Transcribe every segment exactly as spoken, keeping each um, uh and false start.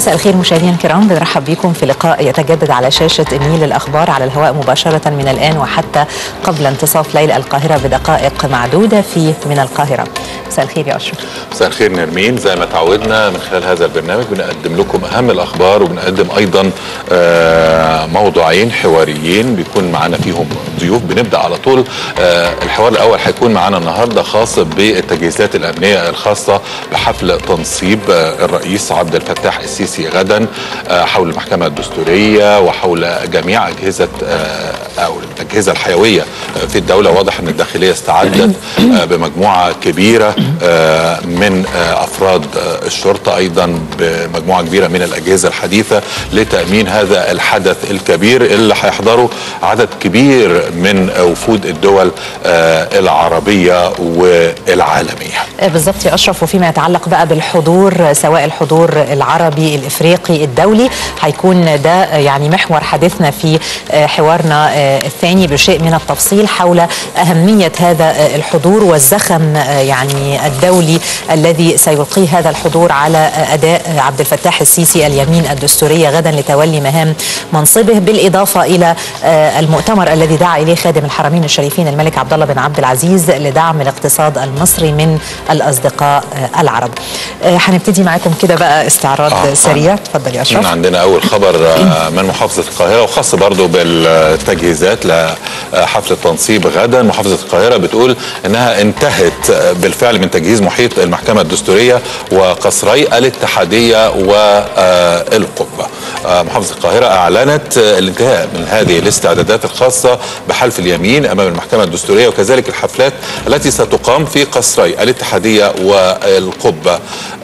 مساء الخير مشاهدينا الكرام، بنرحب بكم في لقاء يتجدد على شاشة النيل الأخبار على الهواء مباشرة من الآن وحتى قبل انتصاف ليل القاهرة بدقائق معدودة في من القاهرة. مساء الخير يا أشرف. مساء الخير نرمين. زي ما تعودنا من خلال هذا البرنامج بنقدم لكم أهم الأخبار، وبنقدم أيضا موضوعين حواريين بيكون معنا فيهم ضيوف. بنبدأ على طول. الحوار الأول هيكون معنا النهارده خاص بالتجهيزات الأمنية الخاصة بحفل تنصيب الرئيس عبد الفتاح السيسي غدا حول المحكمة الدستورية وحول جميع أجهزة أو الأجهزة الحيوية في الدولة. واضح أن الداخلية استعدت بمجموعة كبيرة من أفراد الشرطة، أيضا بمجموعة كبيرة من الأجهزة الحديثة لتأمين هذا الحدث الكبير اللي هيحضره عدد كبير من وفود الدول العربية والعالمية. بالضبط يا أشرف. وفيما يتعلق بقى بالحضور، سواء الحضور العربي الإفريقي الدولي، هيكون ده يعني محور حديثنا في حوارنا الثاني بشيء من التفصيل حول أهمية هذا الحضور والزخم يعني الدولي الذي سيلقيه هذا الحضور على أداء عبد الفتاح السيسي اليمين الدستورية غدا لتولي مهام منصبه، بالإضافة إلى المؤتمر الذي دعا إليه خادم الحرمين الشريفين الملك عبد الله بن عبد العزيز لدعم الاقتصاد المصري من الأصدقاء العرب. هنبتدي معاكم كده بقى استعراض آه سريع. اتفضل يا أشرف. عندنا أول خبر من محافظة القاهرة وخاص برضو بالتجهيزات لحفل التنصيب غدا. محافظة القاهرة بتقول أنها انتهت بالفعل من تجهيز محيط المحكمة الدستورية وقصري الاتحادية والقبة. محافظة القاهرة أعلنت الانتهاء من هذه الاستعدادات الخاصة بحلف اليمين أمام المحكمة الدستورية وكذلك الحفلات التي ستقام في قصري الاتحادية والقبة.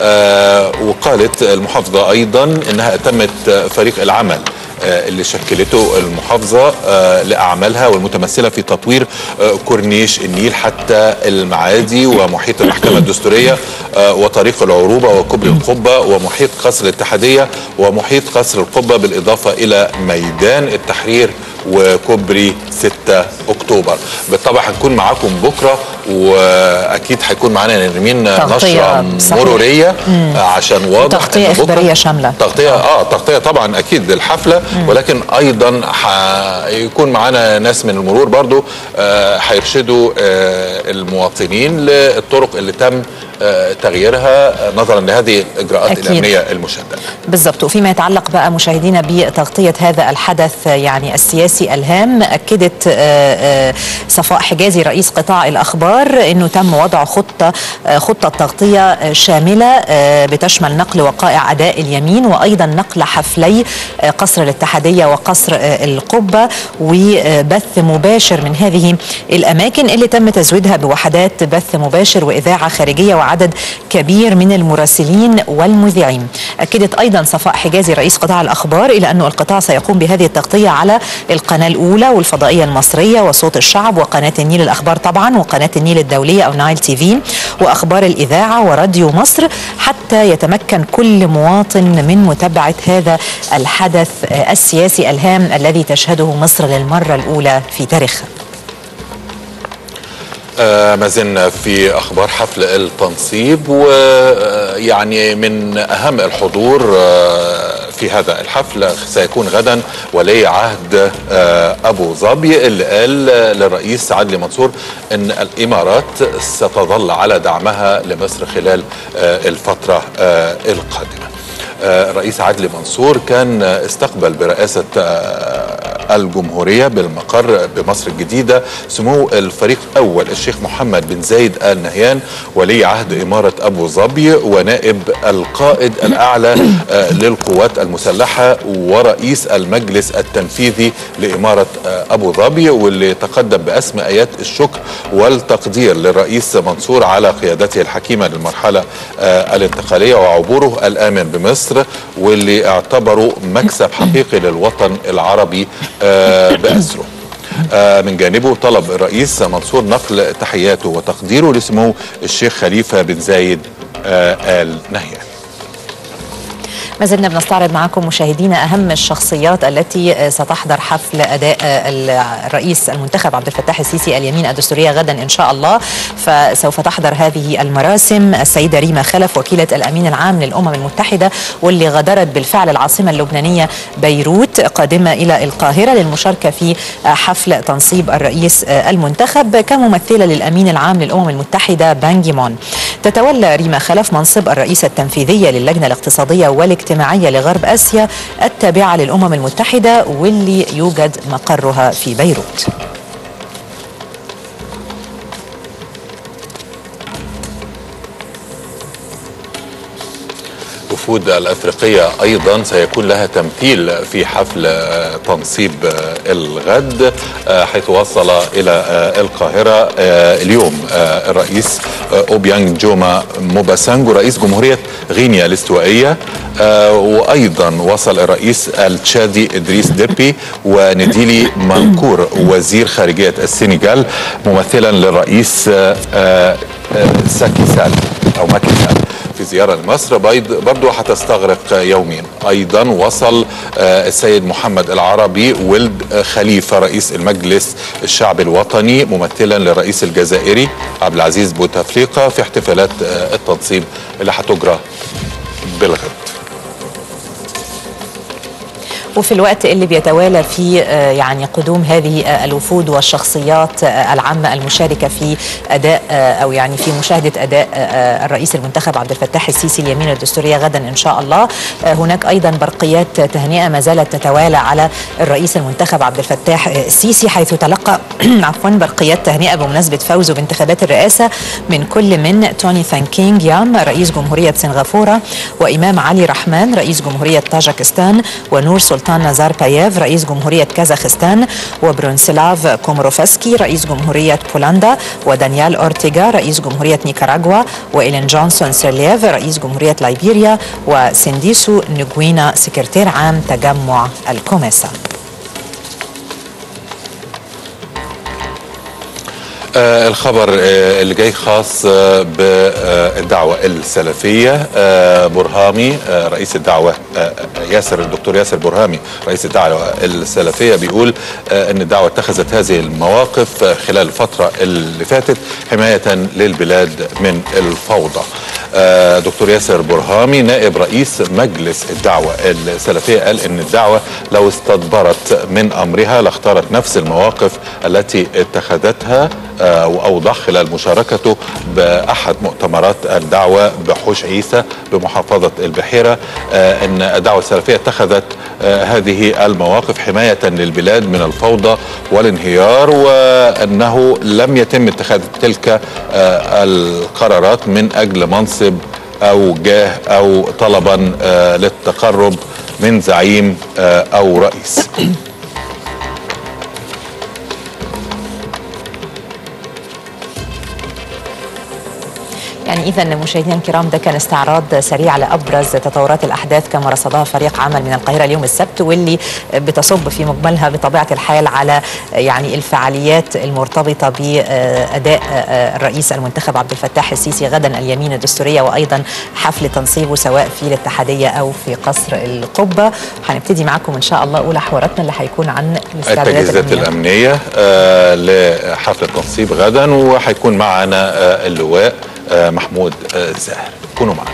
وقالت المحافظة أيضا أنها أتمت فريق العمل اللي شكلته المحافظة لأعمالها والمتمثلة في تطوير كورنيش النيل حتى المعادي ومحيط المحكمة الدستورية وطريق العروبة وكوبري القبة ومحيط قصر الاتحادية ومحيط قصر القبة، بالإضافة إلى ميدان التحرير وكوبري ستة أكتوبر. بالطبع هنكون معاكم بكرة، واكيد هيكون معانا نرمين نشره مروريه مم. عشان واضح تغطيه اخباريه شامله. تغطيه اه تغطيه طبعا اكيد للحفله، مم. ولكن ايضا هيكون معانا ناس من المرور برضو هيرشدوا آه المواطنين للطرق اللي تم آه تغييرها نظرا لهذه الاجراءات أكيد. الامنيه المشدده. بالضبط. وفيما يتعلق بقى مشاهدينا بتغطيه هذا الحدث يعني السياسي الهام، اكدت آه آه صفاء حجازي رئيس قطاع الاخبار انه تم وضع خطه خطه تغطيه شامله بتشمل نقل وقائع اداء اليمين وايضا نقل حفلي قصر الاتحاديه وقصر القبه، وبث مباشر من هذه الاماكن اللي تم تزويدها بوحدات بث مباشر واذاعه خارجيه وعدد كبير من المراسلين والمذيعين. اكدت ايضا صفاء حجازي رئيس قطاع الاخبار الى انه القطاع سيقوم بهذه التغطيه على القناه الاولى والفضائيه المصريه وصوت الشعب وقناه النيل الاخبار طبعا وقناه النيل الدولية أو نايل تي في وأخبار الإذاعة وراديو مصر، حتى يتمكن كل مواطن من متابعة هذا الحدث السياسي الهام الذي تشهده مصر للمرة الأولى في تاريخها. آه ما زلنا في أخبار حفل التنصيب، ويعني من أهم الحضور آه في هذا الحفل سيكون غدا ولي عهد آه أبو ظبي، اللي قال للرئيس عدلي منصور أن الإمارات ستظل على دعمها لمصر خلال آه الفترة آه القادمة. الرئيس عدلي منصور كان استقبل برئاسة الجمهورية بالمقر بمصر الجديدة سمو الفريق أول الشيخ محمد بن زايد آل نهيان ولي عهد إمارة أبو ظبي ونائب القائد الأعلى للقوات المسلحة ورئيس المجلس التنفيذي لإمارة أبو ظبي، واللي تقدم بأسمى آيات الشكر والتقدير للرئيس منصور على قيادته الحكيمة للمرحلة الانتقالية وعبوره الآمن بمصر، واللي اعتبروا مكسب حقيقي للوطن العربي بأسره. من جانبه طلب الرئيس منصور نقل تحياته وتقديره لسمو الشيخ خليفة بن زايد آل نهيان. ما زلنا بنستعرض معكم مشاهدينا أهم الشخصيات التي ستحضر حفل أداء الرئيس المنتخب عبد الفتاح السيسي اليمين الدستورية غدا إن شاء الله. فسوف تحضر هذه المراسم السيدة ريما خلف وكيلة الأمين العام للأمم المتحدة، واللي غادرت بالفعل العاصمة اللبنانية بيروت قادمة إلى القاهرة للمشاركة في حفل تنصيب الرئيس المنتخب كممثلة للأمين العام للأمم المتحدة بان كي مون. تتولى ريما خلف منصب الرئيسة التنفيذية للجنة الاقتصادية والاجتماعية لغرب آسيا التابعة للأمم المتحدة، واللي يوجد مقرها في بيروت. الوفود الأفريقية أيضا سيكون لها تمثيل في حفل تنصيب الغد، حيث وصل إلى القاهرة اليوم الرئيس أوبيانج جوما موباسانج رئيس جمهورية غينيا الاستوائية، وأيضا وصل الرئيس التشادي إدريس ديبي ونديلي مانكور وزير خارجية السنغال ممثلا للرئيس ساكي سال أو ماكي سال في زيارة لمصر برضو هتستغرق يومين. أيضا وصل السيد محمد العربي ولد خليفة رئيس المجلس الشعبي الوطني ممثلا للرئيس الجزائري عبد العزيز بوتفليقة في احتفالات التنصيب اللي هتجرى بالغد. وفي الوقت اللي بيتوالى فيه يعني قدوم هذه الوفود والشخصيات العامة المشاركة في أداء أو يعني في مشاهدة أداء الرئيس المنتخب عبد الفتاح السيسي اليمين الدستورية غدا إن شاء الله، هناك أيضا برقيات تهنئة ما زالت تتوالى على الرئيس المنتخب عبد الفتاح السيسي، حيث تلقى عفوا برقيات تهنئة بمناسبة فوزه بانتخابات الرئاسة من كل من توني ثان كينغ يام رئيس جمهورية سنغافورة، وإمام علي رحمان رئيس جمهورية طاجكستان، ونور سلطان نازار باييف رئيس جمهورية كازاخستان، وبرونسلاف كومروفسكي رئيس جمهورية بولندا، ودانيال أورتيغا رئيس جمهورية نيكاراغوا، وإيلين جونسون سيرلييف رئيس جمهورية ليبيريا، وسنديسو نجوينا سكرتير عام تجمع الكوميسا. آه الخبر آه اللي جاي خاص آه بالدعوة السلفية. آه برهامي آه رئيس الدعوة آه ياسر الدكتور ياسر برهامي رئيس الدعوة السلفية بيقول آه ان الدعوة اتخذت هذه المواقف آه خلال الفترة اللي فاتت حماية للبلاد من الفوضى. آه دكتور ياسر برهامي نائب رئيس مجلس الدعوة السلفية قال ان الدعوة لو استدبرت من امرها لاختارت نفس المواقف التي اتخذتها وأوضح خلال مشاركته بأحد مؤتمرات الدعوة بحوش عيسى بمحافظة البحيرة أن الدعوة السلفية اتخذت هذه المواقف حماية للبلاد من الفوضى والانهيار، وأنه لم يتم اتخاذ تلك القرارات من أجل منصب أو جاه أو طلبا للتقرب من زعيم أو رئيس. يعني إذا مشاهدينا الكرام ده كان استعراض سريع لأبرز تطورات الأحداث كما رصدها فريق عمل من القاهرة اليوم السبت، واللي بتصب في مقبلها بطبيعة الحال على يعني الفعاليات المرتبطة بأداء الرئيس المنتخب عبد الفتاح السيسي غدا اليمين الدستورية، وأيضا حفل تنصيبه سواء في الاتحادية أو في قصر القبة. هنبتدي معكم إن شاء الله أولى حواراتنا اللي هيكون عن التجهيزات الأمنية آه لحفل التنصيب غدا، وهيكون معنا آه اللواء آه محمود آه زاهر. كونوا معنا.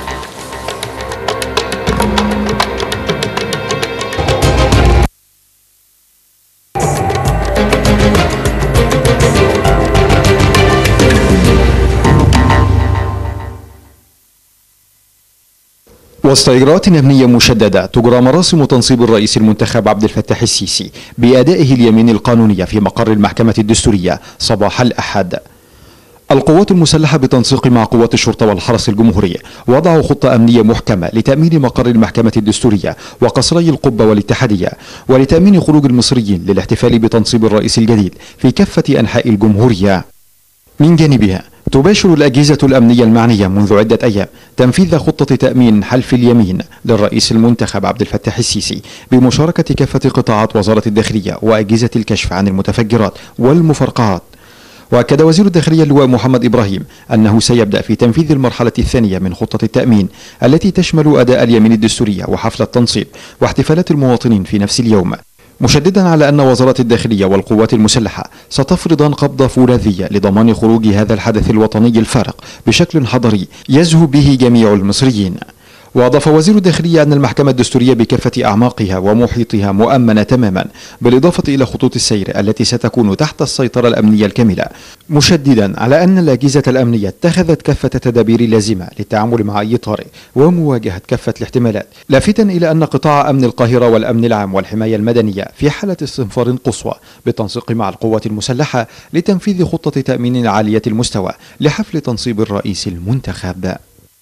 وسط إجراءات أمنية مشددة تجرى مراسم تنصيب الرئيس المنتخب عبد الفتاح السيسي بأدائه اليمين القانونية في مقر المحكمة الدستورية صباح الأحد. القوات المسلحة بتنسيق مع قوات الشرطة والحرس الجمهوري وضعوا خطة أمنية محكمة لتأمين مقر المحكمة الدستورية وقصري القبة والاتحادية، ولتأمين خروج المصريين للاحتفال بتنصيب الرئيس الجديد في كافة أنحاء الجمهورية. من جانبها تباشر الأجهزة الأمنية المعنية منذ عدة أيام تنفيذ خطة تأمين حلف اليمين للرئيس المنتخب عبد الفتاح السيسي بمشاركة كافة قطاعات وزارة الداخلية وأجهزة الكشف عن المتفجرات والمفرقعات. وأكد وزير الداخلية اللواء محمد إبراهيم أنه سيبدأ في تنفيذ المرحلة الثانية من خطة التأمين التي تشمل أداء اليمين الدستورية وحفل التنصيب واحتفالات المواطنين في نفس اليوم، مشددا على أن وزارة الداخلية والقوات المسلحة ستفرضان قبضة فولاذية لضمان خروج هذا الحدث الوطني الفارق بشكل حضري يزهو به جميع المصريين. وأضاف وزير الداخلية أن المحكمة الدستورية بكافة أعماقها ومحيطها مؤمنة تماما، بالإضافة إلى خطوط السير التي ستكون تحت السيطرة الأمنية الكاملة، مشددا على أن الأجهزة الأمنية اتخذت كافة التدابير اللازمة للتعامل مع أي طارئ ومواجهة كافة الاحتمالات، لافتا إلى أن قطاع أمن القاهرة والأمن العام والحماية المدنية في حالة استنفار قصوى بالتنسيق مع القوات المسلحة لتنفيذ خطة تأمين عالية المستوى لحفل تنصيب الرئيس المنتخب.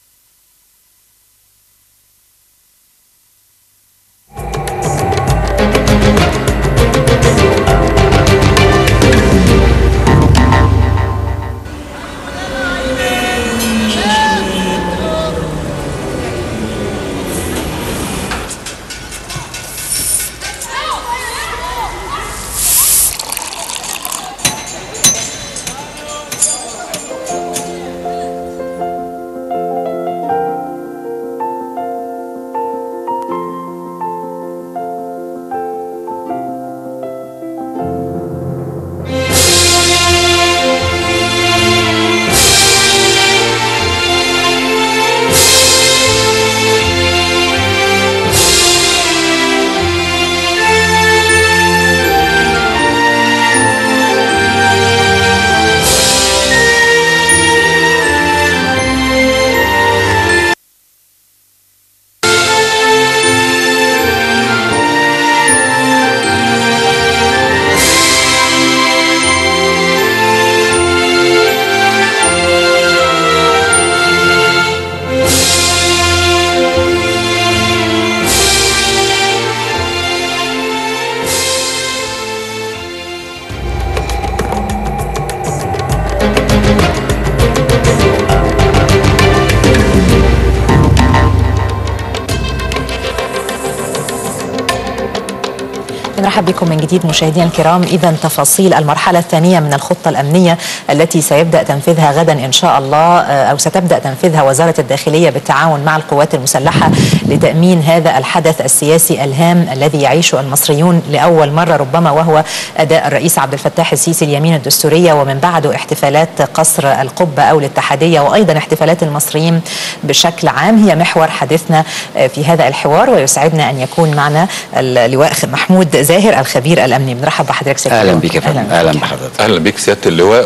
نرحب بكم من جديد مشاهدينا الكرام. إذا تفاصيل المرحلة الثانية من الخطة الأمنية التي سيبدأ تنفيذها غدا إن شاء الله، أو ستبدأ تنفيذها وزارة الداخلية بالتعاون مع القوات المسلحة لتأمين هذا الحدث السياسي الهام الذي يعيشه المصريون لأول مرة ربما، وهو أداء الرئيس عبد الفتاح السيسي اليمين الدستورية، ومن بعده احتفالات قصر القبة أو الاتحادية، وأيضا احتفالات المصريين بشكل عام هي محور حديثنا في هذا الحوار. ويسعدنا أن يكون معنا اللواء محمود زاهر الخبير الأمني. بنرحب بحضرتك سيادة اللواء. اهلا بك يا فندم. اهلا بحضرتك. اهلا بك سياده اللواء.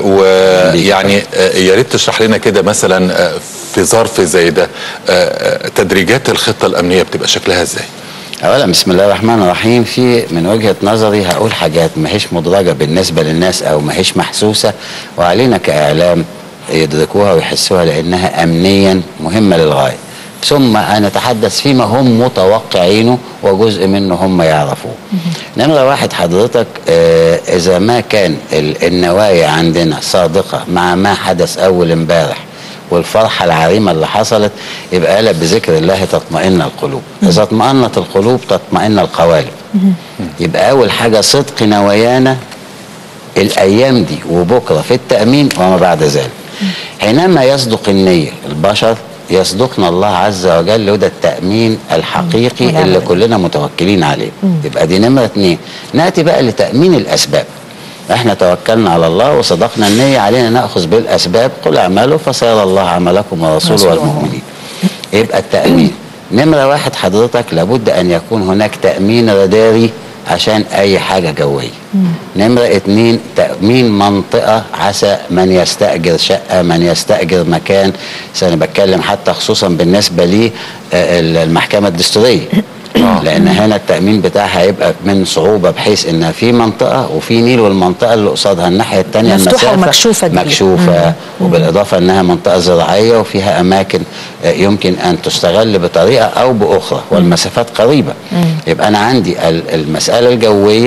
ويعني يا ريت تشرح لنا كده مثلا في ظرف زي ده تدريجات الخطه الامنيه بتبقى شكلها ازاي؟ اولا بسم الله الرحمن الرحيم. في من وجهه نظري هقول حاجات ما هيش مدرجه بالنسبه للناس او ما هيش محسوسه، وعلينا كاعلام يدركوها ويحسوها لانها امنيا مهمه للغايه، ثم نتحدث فيما هم متوقعينه وجزء منه هم يعرفوه. نمرة واحد حضرتك، آه إذا ما كان النوايا عندنا صادقة مع ما حدث أول امبارح والفرحة العريمة اللي حصلت، يبقى ألا بذكر الله تطمئن القلوب. إذا اطمأنت القلوب تطمئن القوالب. يبقى أول حاجة صدق نوايانا الأيام دي وبكرة في التأمين وما بعد ذلك. حينما يصدق النية البشر يصدقنا الله عز وجل، وده التأمين الحقيقي مم. اللي كلنا متوكلين عليه. مم. يبقى دي نمرة اتنين. نأتي بقى لتأمين الأسباب. احنا توكلنا على الله وصدقنا النية، علينا نأخذ بالأسباب. قل اعملوا فسيرى الله عملكم ورسوله والمؤمنين. يبقى التأمين نمرة واحد حضرتك لابد أن يكون هناك تأمين راداري عشان أي حاجة جوية. مم. نمرة اتنين تأمين منطقة، عسى من يستأجر شقة، من يستأجر مكان. أنا بتكلم حتى خصوصا بالنسبة لي المحكمة الدستورية، لأن هنا التأمين بتاعها هيبقى من صعوبة، بحيث إن في منطقة وفي نيل، والمنطقة اللي قصادها الناحية الثانية مفتوحة ومكشوفة، مكشوفة وبالإضافة إنها منطقة زراعية وفيها أماكن يمكن أن تستغل بطريقة أو بأخرى، والمسافات قريبة. مم. يبقى أنا عندي المسألة الجوية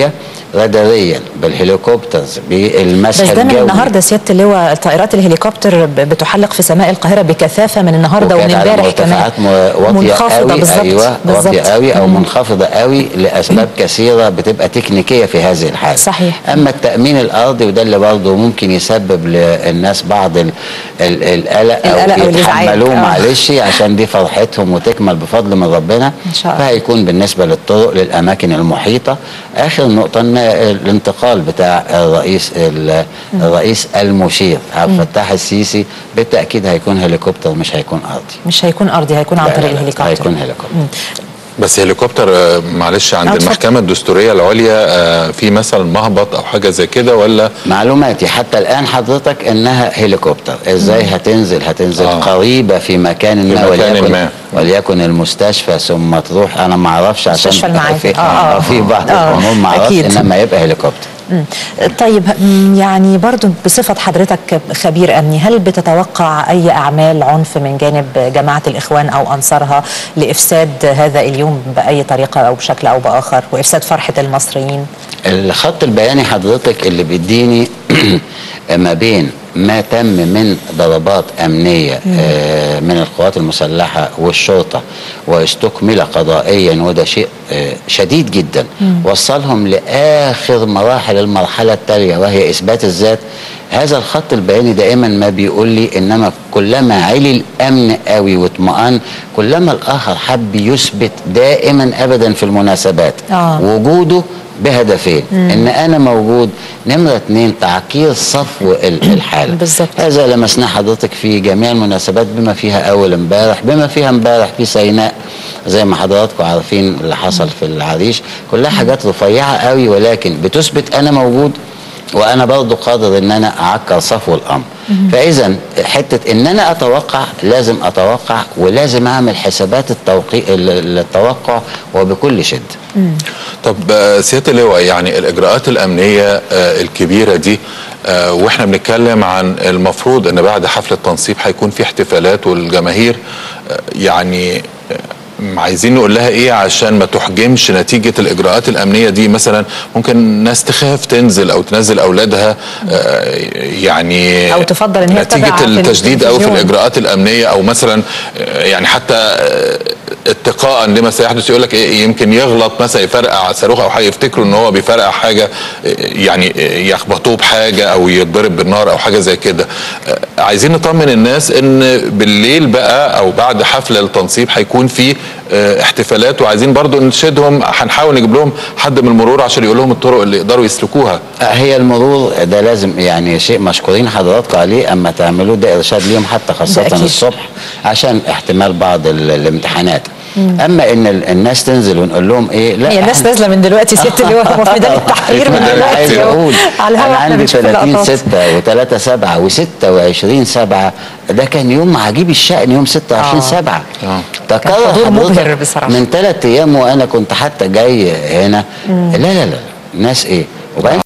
راداريا بالهليكوبترز بالمسح بس ده من الجوي. النهارده سياده اللواء طائرات الهليكوبتر بتحلق في سماء القاهره بكثافه من النهارده ومن امبارح كمان منخفضه بالظبط ايوه واطيه قوي او مم. منخفضه قوي لاسباب كثيره بتبقى تكنيكيه في هذه الحاله. صحيح. اما التامين الارضي وده اللي برضه ممكن يسبب للناس بعض ال ال القلق او يتحملوه معلش عشان دي فرحتهم وتكمل بفضل من ربنا ان شاء الله. فهيكون بالنسبه للطرق للاماكن المحيطه. اخر نقطه ان الانتقال بتاع الرئيس الرئيس المشير عبد الفتاح السيسي بالتاكيد هيكون هليكوبتر مش هيكون ارضي. مش هيكون ارضي هيكون عن طريق الهليكوبتر. هيكون هليكوبتر. بس هليكوبتر معلش عند المحكمة الدستورية العليا في مثلا مهبط او حاجة زي كده ولا؟ معلوماتي حتى الان حضرتك انها هليكوبتر. ازاي هتنزل؟ هتنزل آه. قريبة في مكان ما وليكن ما. وليكن المستشفى ثم تروح انا ما اعرفش عشان مستشفى المعادي في, آه آه. في بعض آه. الامور ما اعرفش انما يبقى هليكوبتر. طيب يعني برضو بصفة حضرتك خبير أمني هل بتتوقع أي أعمال عنف من جانب جماعة الإخوان أو أنصارها لإفساد هذا اليوم بأي طريقة أو بشكل أو بآخر وإفساد فرحة المصريين؟ الخط البياني حضرتك اللي بيديني ما بين ما تم من ضربات أمنية آه من القوات المسلحة والشرطة واستكمل قضائيا وده شيء آه شديد جدا مم. وصلهم لآخر مراحل المرحلة التالية وهي إثبات الذات. هذا الخط البياني دائما ما بيقول لي إنما كلما علي الأمن قوي واطمئن كلما الآخر حب يثبت دائما أبدا في المناسبات آه. وجوده بهدفين مم. ان انا موجود، نمره اتنين تعكير صفو الحاله. بالظبط. هذا لمسناه حضرتك في جميع المناسبات بما فيها اول امبارح بما فيها امبارح في سيناء زي ما حضراتكم عارفين اللي حصل في العريش، كلها حاجات رفيعه قوي ولكن بتثبت انا موجود وانا برضه قادر ان انا اعكر صفو الامر. فاذا حته ان انا اتوقع لازم اتوقع ولازم اعمل حسابات التوقيع التوقع وبكل شده. مم. طب سياده اللواء يعني الاجراءات الامنيه الكبيره دي واحنا بنتكلم عن المفروض ان بعد حفله تنصيب هيكون في احتفالات والجماهير يعني عايزين نقول لها ايه عشان ما تحجمش نتيجه الاجراءات الامنيه دي؟ مثلا ممكن ناس تخاف تنزل او تنزل اولادها آه يعني او تفضل ان هي نتيجه التشديد او في الاجراءات الامنيه او مثلا آه يعني حتى آه اتقاء لما سيحدث يقول لك إيه يمكن يغلط مثلا يفرقع صاروخ او حاجه يفتكروا ان هو بيفرقع حاجه يعني يخبطوه بحاجه او يتضرب بالنار او حاجه زي كده. آه عايزين نطمن الناس ان بالليل بقى او بعد حفله التنصيب هيكون في احتفالات وعايزين برضو نشدهم، هنحاول نجيب لهم حد من المرور عشان يقول لهم الطرق اللي يقدروا يسلكوها. هي المرور ده لازم يعني شيء مشكورين حضراتكم عليه اما تعملوا ده ارشاد ليهم حتى خاصه الصبح عشان احتمال بعض الامتحانات. مم. اما ان الناس تنزل ونقول لهم ايه لا هي الناس نازله من دلوقتي ست اللي هو في ميدان التحرير من دلوقتي اقول على الهواء. انا عندي ثلاثين ستة وثلاثة سبعة وستة وعشرين سبعة ده كان يوم عجيب الشأن يوم ستة وعشرين سبعة. تكرر حضرتك من ثلاث ايام وانا كنت حتى جاي هنا. مم. لا لا لا ناس ايه وبعدين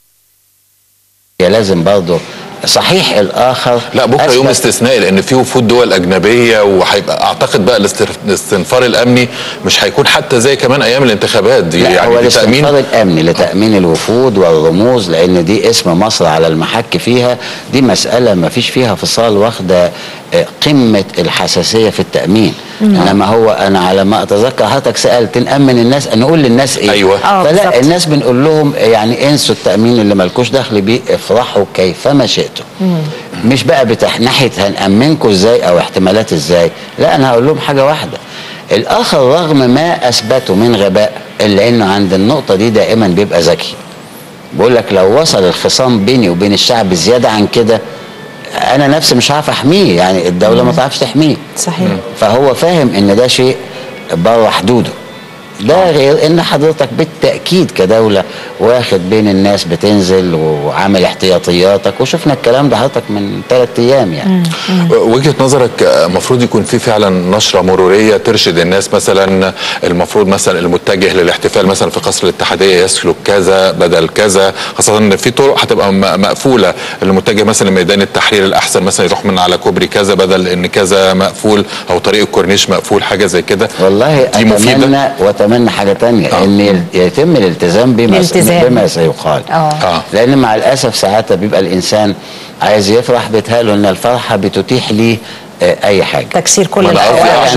لازم برضه صحيح الاخر لا بكره يوم استثنائي لان في وفود دول اجنبيه وهيبقى اعتقد بقى الاستنفار الامني مش هيكون حتى زي كمان ايام الانتخابات دي. لا يعني هو الاستنفار الامني لتامين الوفود والرموز لان دي اسم مصر على المحك فيها، دي مساله ما فيش فيها فصال واخده قمه الحساسيه في التامين. مم. انما هو انا على ما اتذكر حضرتك سالت نامن الناس نقول للناس ايه؟ ايوه فلا بالزبط. الناس بنقول لهم يعني انسوا التامين اللي مالكوش دخل بيه افرحوا كيفما شئتم. مم. مش بقى بتاع ناحيه هنامنكم ازاي او احتمالات ازاي، لا انا هقول لهم حاجه واحده. الاخر رغم ما اثبته من غباء الا انه عند النقطه دي دائما بيبقى ذكي. بقول لك لو وصل الخصام بيني وبين الشعب زياده عن كده انا نفسي مش عارف احميه، يعني الدوله ما تعرفش تحميه. صحيح. فهو فاهم ان ده شيء بره حدوده. ده غير ان حضرتك بالتاكيد كدوله واخد بين الناس بتنزل وعامل احتياطياتك وشفنا الكلام ده حضرتك من ثلاث ايام يعني. مم. وجهه نظرك المفروض يكون في فعلا نشره مروريه ترشد الناس، مثلا المفروض مثلا المتجه للاحتفال مثلا في قصر الاتحاديه يسلك كذا بدل كذا، خاصه ان في طرق هتبقى مقفوله، المتجه مثلا لميدان التحرير الاحسن مثلا يروح من على كوبري كذا بدل ان كذا مقفول او طريق الكورنيش مقفول، حاجه زي كده. والله اتمنى اتمنى حاجه تانية آه. ان يتم الالتزام بما الالتزام. بما سيقال. آه. لان مع الاسف ساعات بيبقى الانسان عايز يفرح، بيتهيأله ان الفرحه بتتيح ليه اي حاجه، تكسير كل الأوقات.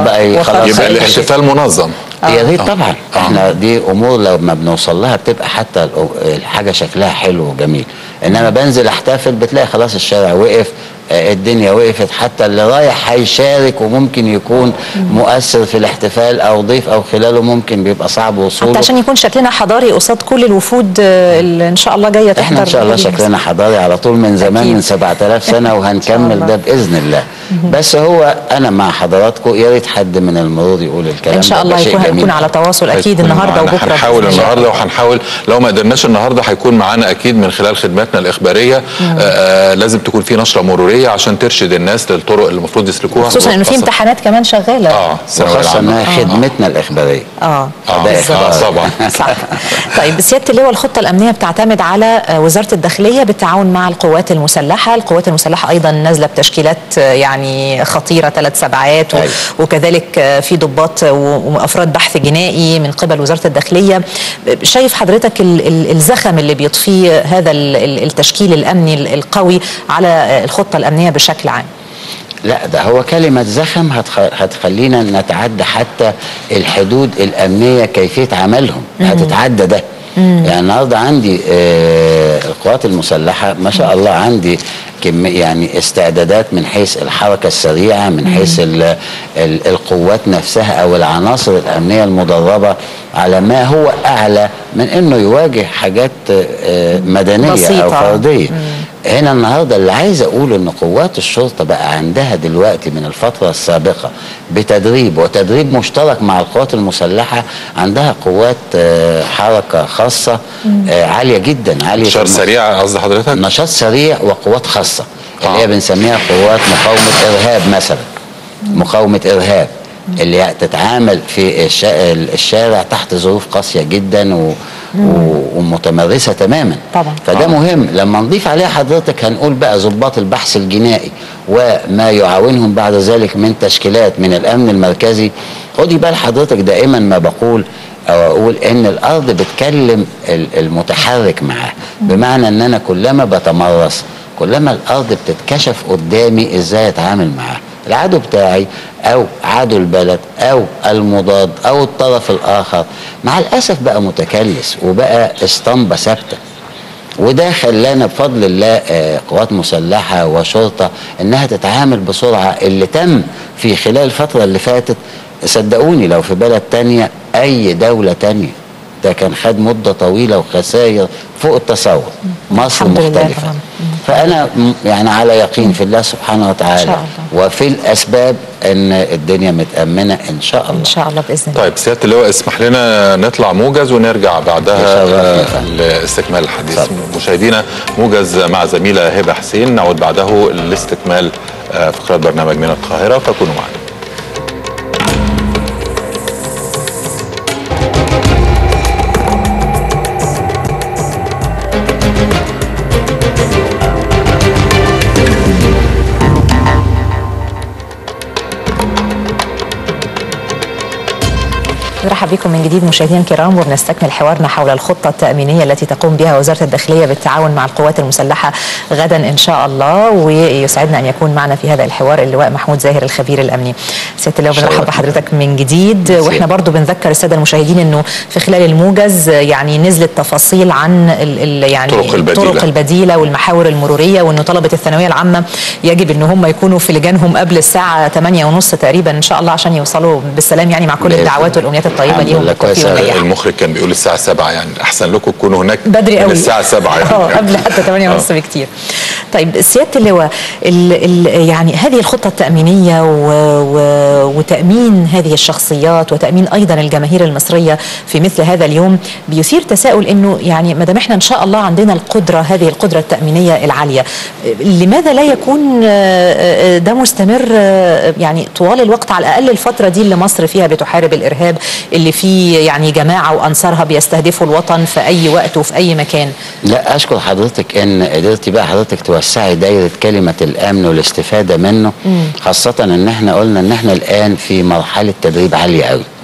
يبقى الاحتفال منظم. يا ريت طبعا. آه. احنا دي امور لما بنوصل لها بتبقى حتى الحاجه شكلها حلو وجميل، انما بنزل احتفل بتلاقي خلاص الشارع وقف، الدنيا وقفت، حتى اللي رايح هيشارك وممكن يكون مؤثر في الاحتفال او ضيف او خلاله ممكن بيبقى صعب وصوله، حتى عشان يكون شكلنا حضاري قصاد كل الوفود اللي ان شاء الله جايه تحضر. احنا ان شاء الله شكلنا حضاري على طول من زمان، أكيد. من سبعة آلاف سنه وهنكمل ده باذن الله. بس هو انا مع حضراتكم، يا ريت حد من المرور يقول الكلام ان شاء الله يكون هنكون على تواصل اكيد النهارده وبكره. هنحاول النهارده وهنحاول لو ما قدرناش النهارده هيكون معانا اكيد من خلال خدماتنا الاخباريه. آه لازم تكون في نشره مروريه عشان ترشد الناس للطرق اللي المفروض يسلكوها، خصوصا انه في امتحانات كمان شغاله. اه وخاصه انها خدمتنا الاخباريه. اه اه طبعا صح. طيب سياده اللواء، الخطه الامنيه بتعتمد على وزاره الداخليه بالتعاون مع القوات المسلحه، القوات المسلحه ايضا نازله بتشكيلات يعني خطيره ثلاث سبعات و... وكذلك في ضباط وافراد بحث جنائي من قبل وزاره الداخليه. شايف حضرتك ال... ال... الزخم اللي بيضفيه هذا ال... التشكيل الامني القوي على الخطه الامنيه بشكل عام؟ لا، ده هو كلمة زخم هتخ... هتخلينا نتعدى حتى الحدود الأمنية كيفية عملهم، هتتعدى ده. مم. يعني النهارده عندي آه القوات المسلحة ما شاء الله، عندي كم يعني استعدادات من حيث الحركة السريعة، من حيث ال ال القوات نفسها أو العناصر الأمنية المدربة على ما هو أعلى من إنه يواجه حاجات آه مدنية بسيطة. أو فردية. مم. هنا النهارده اللي عايز اقوله ان قوات الشرطه بقى عندها دلوقتي من الفتره السابقه بتدريب وتدريب مشترك مع القوات المسلحه، عندها قوات حركه خاصه عاليه جدا، عاليه نشاط سريع قصد حضرتك؟ نشاط سريع وقوات خاصه آه. اللي هي بنسميها قوات مقاومه ارهاب مثلا، مقاومه ارهاب اللي تتعامل في الشارع تحت ظروف قاسيه جدا و ومتمرسه تماما طبعا. فده آه. مهم. لما نضيف عليها حضرتك هنقول بقى ضباط البحث الجنائي وما يعاونهم بعد ذلك من تشكيلات من الامن المركزي. خدي بال حضرتك دائما ما بقول او اقول ان الارض بتكلم المتحرك معاه، بمعنى ان انا كلما بتمرس كلما الارض بتتكشف قدامي ازاي اتعامل معاه، العدو بتاعي او عدو البلد او المضاد او الطرف الاخر مع الاسف بقى متكلس وبقى اسطمبه ثابته. وده خلانا بفضل الله قوات مسلحه وشرطه انها تتعامل بسرعه. اللي تم في خلال الفتره اللي فاتت صدقوني لو في بلد تانية اي دوله تانية ده كان خد مده طويله وخسائر فوق التصور. مصر مختلفه. فانا يعني على يقين في الله سبحانه وتعالى وفي الاسباب ان الدنيا متامنه ان شاء الله. ان شاء الله باذن الله. طيب سياده اللواء اسمح لنا نطلع موجز ونرجع بعدها لاستكمال الحديث. مشاهدينا موجز مع زميله هبه حسين، نعود بعده لاستكمال فقرات برنامج من القاهره، فكونوا معنا. نرحب بكم من جديد مشاهدينا الكرام، وبنستكمل حوارنا حول الخطة التأمينية التي تقوم بها وزارة الداخلية بالتعاون مع القوات المسلحة غدا إن شاء الله. ويسعدنا أن يكون معنا في هذا الحوار اللواء محمود زاهر الخبير الأمني. سيادة اللواء بنرحب بحضرتك من جديد، واحنا برضو بنذكر السادة المشاهدين أنه في خلال الموجز يعني نزلت تفاصيل عن ال ال يعني الطرق البديلة. الطرق البديلة والمحاور المرورية، وأنه طلبة الثانوية العامة يجب أن هم يكونوا في لجانهم قبل الساعة ثمانية ونص تقريبا إن شاء الله عشان يوصلوا بالسلام، يعني مع كل الدعوات والأمنيات الطيبة ليهم. المخرج كان بيقول الساعة سبعة، يعني أحسن لكم تكونوا هناك بدري قوي الساعة سبعة يعني. اه قبل حتى ثمانية ونص بكتير. طيب سيادة اللواء، يعني هذه الخطة التأمينية و و وتأمين هذه الشخصيات وتأمين أيضا الجماهير المصرية في مثل هذا اليوم بيثير تساؤل إنه يعني ما دام احنا إن شاء الله عندنا القدرة، هذه القدرة التأمينية العالية، لماذا لا يكون ده مستمر يعني طوال الوقت، على الأقل الفترة دي اللي مصر فيها بتحارب الإرهاب، اللي فيه يعني جماعة وأنصارها بيستهدفوا الوطن في أي وقت وفي أي مكان؟ لا أشكر حضرتك إن قدرتي بقى حضرتك توسعي دايرة كلمة الأمن والاستفادة منه. مم. خاصة إن احنا قلنا إن احنا الآن في مرحلة تدريب عالية قوي. مم.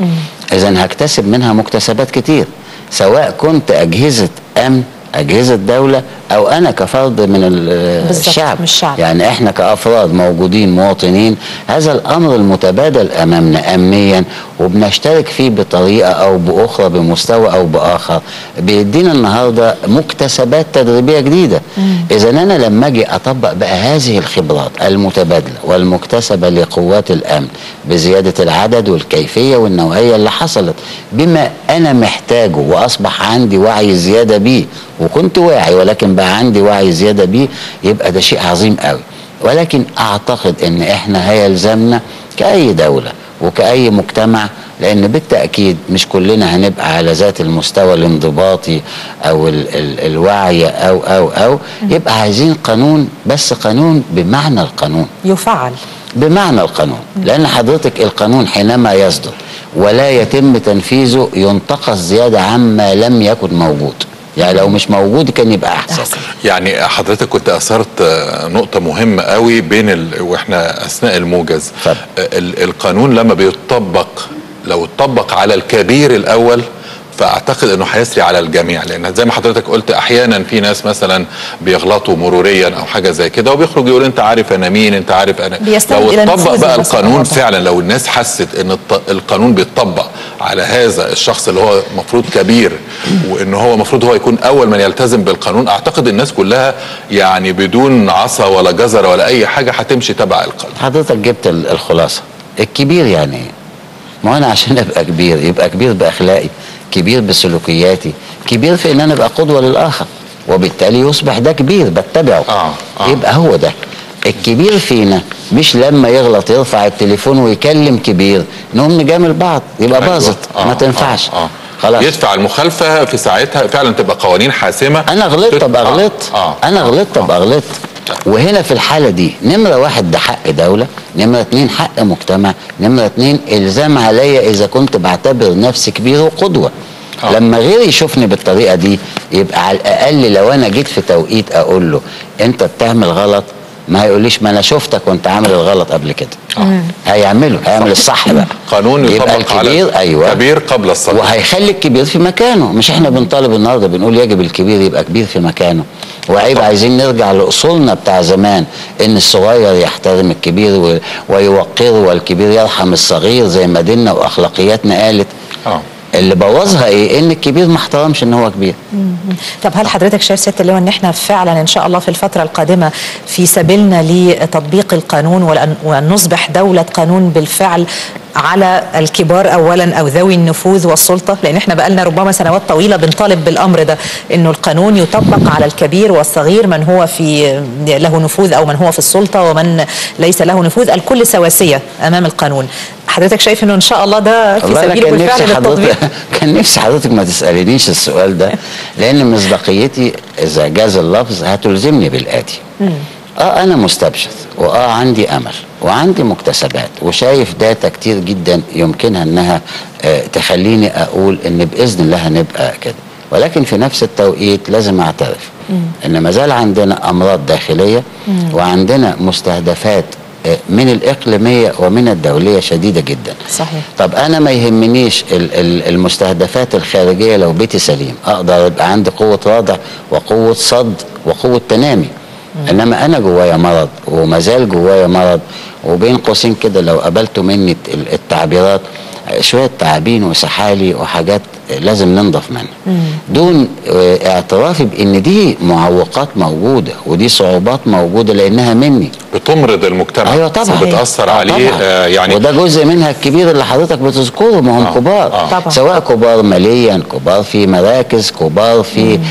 اذا هكتسب منها مكتسبات كتير، سواء كنت اجهزه امن، اجهزه دوله، او انا كفرد من الشعب. من الشعب يعني احنا كافراد موجودين مواطنين، هذا الامر المتبادل امامنا امنيا وبنشترك فيه بطريقه او باخرى بمستوى او باخر، بيدينا النهارده مكتسبات تدريبيه جديده. اذا انا لما اجي اطبق بقى هذه الخبرات المتبادله والمكتسبه لقوات الامن بزياده العدد والكيفيه والنوعيه اللي حصلت بما انا محتاجه، واصبح عندي وعي زياده بيه، وكنت واعي ولكن بقى عندي وعي زياده بيه، يبقى ده شيء عظيم قوي. ولكن اعتقد ان احنا هيلزمنا كاي دوله وكاي مجتمع، لان بالتاكيد مش كلنا هنبقى على ذات المستوى الانضباطي او ال ال الوعي او او او يبقى عايزين قانون، بس قانون بمعنى القانون، يفعل بمعنى القانون. لان حضرتك القانون حينما يصدر ولا يتم تنفيذه ينتقص زياده عما لم يكن موجود، يعني لو مش موجود كان يبقى احسن. يعني حضرتك كنت اثرت نقطه مهمه قوي بين ال... واحنا اثناء الموجز. ال... القانون لما بيطبق، لو اتطبق على الكبير الاول فاعتقد انه هيسري على الجميع، لان زي ما حضرتك قلت احيانا في ناس مثلا بيغلطوا مروريا او حاجه زي كده وبيخرج يقول انت عارف انا مين، انت عارف انا. لو اتطبق بقى القانون فعلا، لو الناس حست ان القانون بيتطبق على هذا الشخص اللي هو المفروض كبير، وان هو المفروض هو يكون اول من يلتزم بالقانون، اعتقد الناس كلها يعني بدون عصا ولا جزر ولا اي حاجه هتمشي تبع القانون. حضرتك جبت الخلاصه. الكبير يعني ايه؟ ما انا عشان ابقى كبير يبقى كبير باخلاقي، كبير بسلوكياتي، كبير في ان انا ابقى قدوه للاخر، وبالتالي يصبح ده كبير بتبعه. آه. آه. يبقى هو ده الكبير فينا، مش لما يغلط يرفع التليفون ويكلم كبير نقوم نجامل بعض، يبقى أيوة. باظت. آه. ما تنفعش. آه. آه. خلاص يدفع المخالفه في ساعتها فعلا تبقى قوانين حاسمه. انا غلطت ابقى غلطت. آه. آه. انا غلطت ابقى غلطت. وهنا في الحالة دي نمرة واحد ده حق دولة، نمرة اتنين حق مجتمع، نمرة اتنين الزام عليا اذا كنت بعتبر نفسي كبير وقدوة. آه. لما غيري يشوفني بالطريقة دي يبقى على الاقل لو انا جيت في توقيت اقول له انت بتعمل غلط، ما هيقوليش ما انا شفتك وانت عامل الغلط قبل كده. آه. هيعمله، هيعمل الصح بقى. قانون يبقى الكبير على أيوة. كبير قبل الصغير، وهيخلي الكبير في مكانه. مش احنا بنطالب النهارده بنقول يجب الكبير يبقى كبير في مكانه، وعيب عايزين نرجع لاصولنا بتاع زمان ان الصغير يحترم الكبير ويوقره والكبير يرحم الصغير زي ما ديننا واخلاقياتنا قالت. اه اللي بوظها ايه؟ ان الكبير ما احترمش ان هو كبير. طب هل حضرتك شايف سياده اللواء ان احنا فعلا ان شاء الله في الفتره القادمه في سبيلنا لتطبيق القانون وان نصبح دوله قانون بالفعل على الكبار اولا او ذوي النفوذ والسلطه؟ لان احنا بقى لنا ربما سنوات طويله بنطالب بالامر ده، انه القانون يطبق على الكبير والصغير، من هو في له نفوذ او من هو في السلطه ومن ليس له نفوذ، الكل سواسيه امام القانون. حضرتك شايف انه ان شاء الله ده في سبيل بالفعل للتطبيق؟ كان نفسي حضرتك ما تسالينيش السؤال ده، لان مصداقيتي اذا جاز اللفظ هتلزمني بالاتي. مم. اه انا مستبشر، واه عندي امل، وعندي مكتسبات، وشايف داتا كتير جدا يمكنها انها آه تخليني اقول ان باذن الله هنبقى كده. ولكن في نفس التوقيت لازم اعترف مم. ان ما زال عندنا امراض داخليه مم. وعندنا مستهدفات من الإقليمية ومن الدولية شديدة جدا. صحيح. طب أنا ما يهمنيش المستهدفات الخارجية لو بيتي سليم، أقدر يبقى عندي قوة ردع وقوة صد وقوة تنامي. مم. إنما أنا جوايا مرض وما زال جوايا مرض، وبين قوسين كده لو قبلتوا مني التعبيرات شوية تعابين وسحالي وحاجات لازم ننضف منها مم. دون اعترافي بان دي معوقات موجوده ودي صعوبات موجوده لانها مني بتمرض المجتمع. ايوه طبعا وبتاثر عليه. آه يعني وده جزء منها الكبير اللي حضرتك بتذكره، ما هم آه كبار آه سواء كبار ماليا، كبار في مراكز، كبار في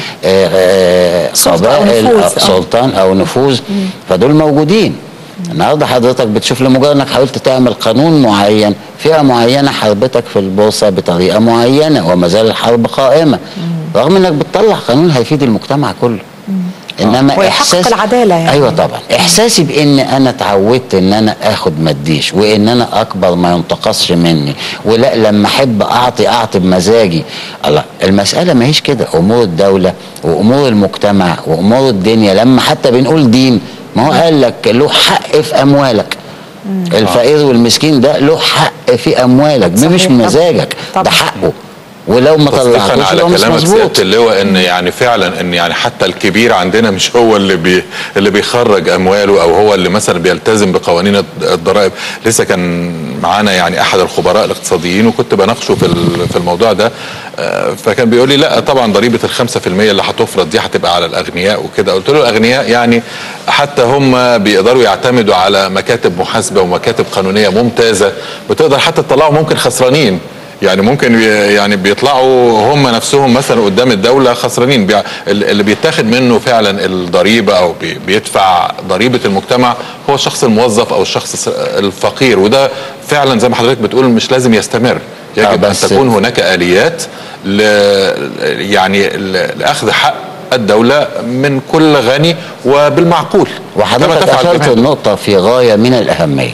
آه قبائل آه سلطان او نفوذ، فدول موجودين. النهارده حضرتك بتشوف لمجرد انك حاولت تعمل قانون معين، فئه معينه حاربتك في البورصه بطريقه معينه وما زال الحرب قائمه، مم. رغم انك بتطلع قانون هيفيد المجتمع كله. مم. انما احساس العداله يعني. ايوه طبعا، احساسي بان انا اتعودت ان انا اخد ما اديش، وان انا اكبر ما ينتقصش مني، ولا لما احب اعطي اعطي بمزاجي. الله، المساله ما هيش كده. امور الدوله وامور المجتمع وامور الدنيا، لما حتى بنقول دين، ما هو قال لك له حق في اموالك، الفقير والمسكين ده له حق في اموالك، مش مزاجك، ده حقه، ولو ما طلعتوش على هو مش كلامك مظبوط. سيادة اللواء ان يعني فعلا ان يعني حتى الكبير عندنا مش هو اللي بي اللي بيخرج امواله او هو اللي مثلا بيلتزم بقوانين الضرائب. لسه كان معانا يعني احد الخبراء الاقتصاديين وكنت بناقشه في في الموضوع ده، فكان بيقول لي لا طبعا ضريبه الخمسة في المية اللي هتفرض دي هتبقى على الاغنياء وكده. قلت له الاغنياء يعني حتى هم بيقدروا يعتمدوا على مكاتب محاسبه ومكاتب قانونيه ممتازه بتقدر حتى تطلعوا ممكن خسرانين، يعني ممكن يعني بيطلعوا هم نفسهم مثلا قدام الدولة خسرانين. اللي بيتاخد منه فعلا الضريبة او بيدفع ضريبة المجتمع هو الشخص الموظف او الشخص الفقير، وده فعلا زي ما حضرتك بتقول مش لازم يستمر. يجب ان تكون هناك آليات ل يعني لأخذ حق الدولة من كل غني وبالمعقول. وحضرتك أشرت النقطة في غاية من الأهمية.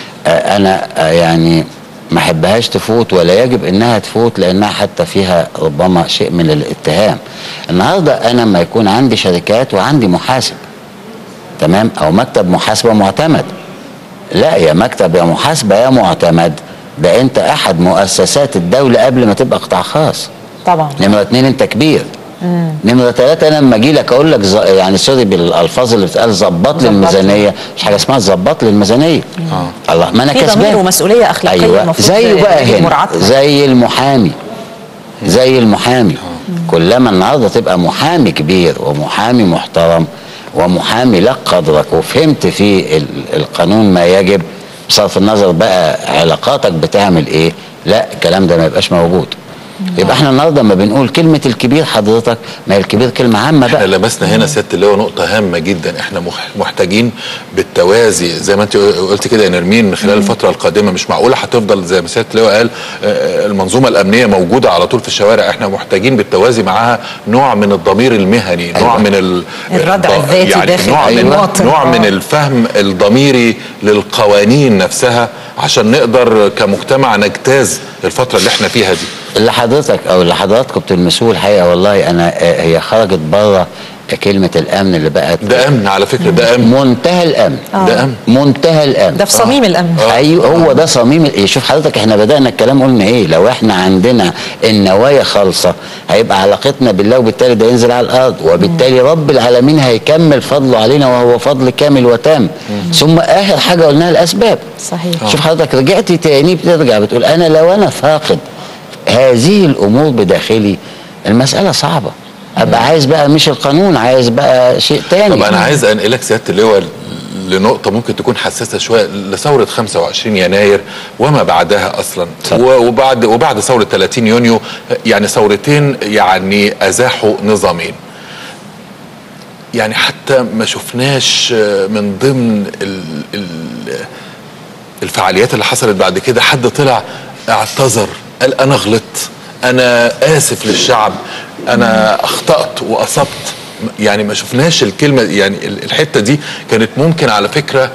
أنا يعني ما احبهاش تفوت ولا يجب انها تفوت، لانها حتى فيها ربما شيء من الاتهام. النهارده انا لما يكون عندي شركات وعندي محاسب تمام، او مكتب محاسبه معتمد، لا يا مكتب يا محاسبه يا معتمد، ده انت احد مؤسسات الدوله قبل ما تبقى قطاع خاص. طبعا. نمره اتنين انت كبير. مم. نمره ثلاثه انا لما اجي لك اقول لك ز... يعني سوري بالالفاظ اللي بتتقال ظبط لي الميزانيه، مش حاجه اسمها ظبط لي الميزانيه. اه الله ما انا كسبان. في ضمير ومسؤوليه اخلاقيه. أيوة. زيه بقى هنا زي المحامي زي المحامي مم. كلما النهارده تبقى محامي كبير ومحامي محترم ومحامي لك قدرك وفهمت في القانون ما يجب، بصرف النظر بقى علاقاتك بتعمل ايه، لا الكلام ده ما يبقاش موجود. يبقى احنا النهارده لما بنقول كلمه الكبير حضرتك، ما هي الكبير كلمه عامه بقى. احنا لمسنا هنا سياده اللواء نقطه هامه جدا، احنا محتاجين بالتوازي زي ما انت قلت كده يا نرمين من خلال الفتره القادمه. مش معقوله هتفضل زي ما سياده اللواء قال المنظومه الامنيه موجوده على طول في الشوارع، احنا محتاجين بالتوازي معاها نوع من الضمير المهني، نوع أيوة. من ال... الردع الذاتي يعني داخل نوع أيوة. من نوع من الفهم الضميري للقوانين نفسها عشان نقدر كمجتمع نجتاز الفتره اللي احنا فيها دي. اللي حضرتك او اللي حضراتكم بتلمسوه الحقيقه والله انا هي خرجت بره كلمه الامن اللي بقت ده امن على فكره، ده امن منتهى الامن. آه. ده امن منتهى الامن، ده في صميم آه. الامن. آه. ايوه هو ده صميم. شوف حضرتك احنا بدانا الكلام قلنا ايه، لو احنا عندنا النوايا خالصه هيبقى علاقتنا بالله وبالتالي ده ينزل على الارض، وبالتالي رب العالمين هيكمل فضله علينا وهو فضل كامل وتام. مم. ثم اخر حاجه قلناها الاسباب. صحيح. آه. شوف حضرتك رجعتي تاني بترجع بتقول انا لو انا فاقد هذه الامور بداخلي المساله صعبه، ابقى عايز بقى مش القانون، عايز بقى شيء تاني. طب انا عايز انقلك سياده اللواء لنقطه ممكن تكون حساسه شويه، لثوره خمسة وعشرين يناير وما بعدها اصلا، وبعد وبعد ثوره ثلاثين يونيو، يعني ثورتين يعني ازاحوا نظامين. يعني حتى ما شفناش من ضمن ال ال الفعاليات اللي حصلت بعد كده حد طلع اعتذر قال انا غلطت، انا اسف للشعب، انا اخطأت واصبت. يعني ما شفناش الكلمه، يعني الحته دي كانت ممكن على فكره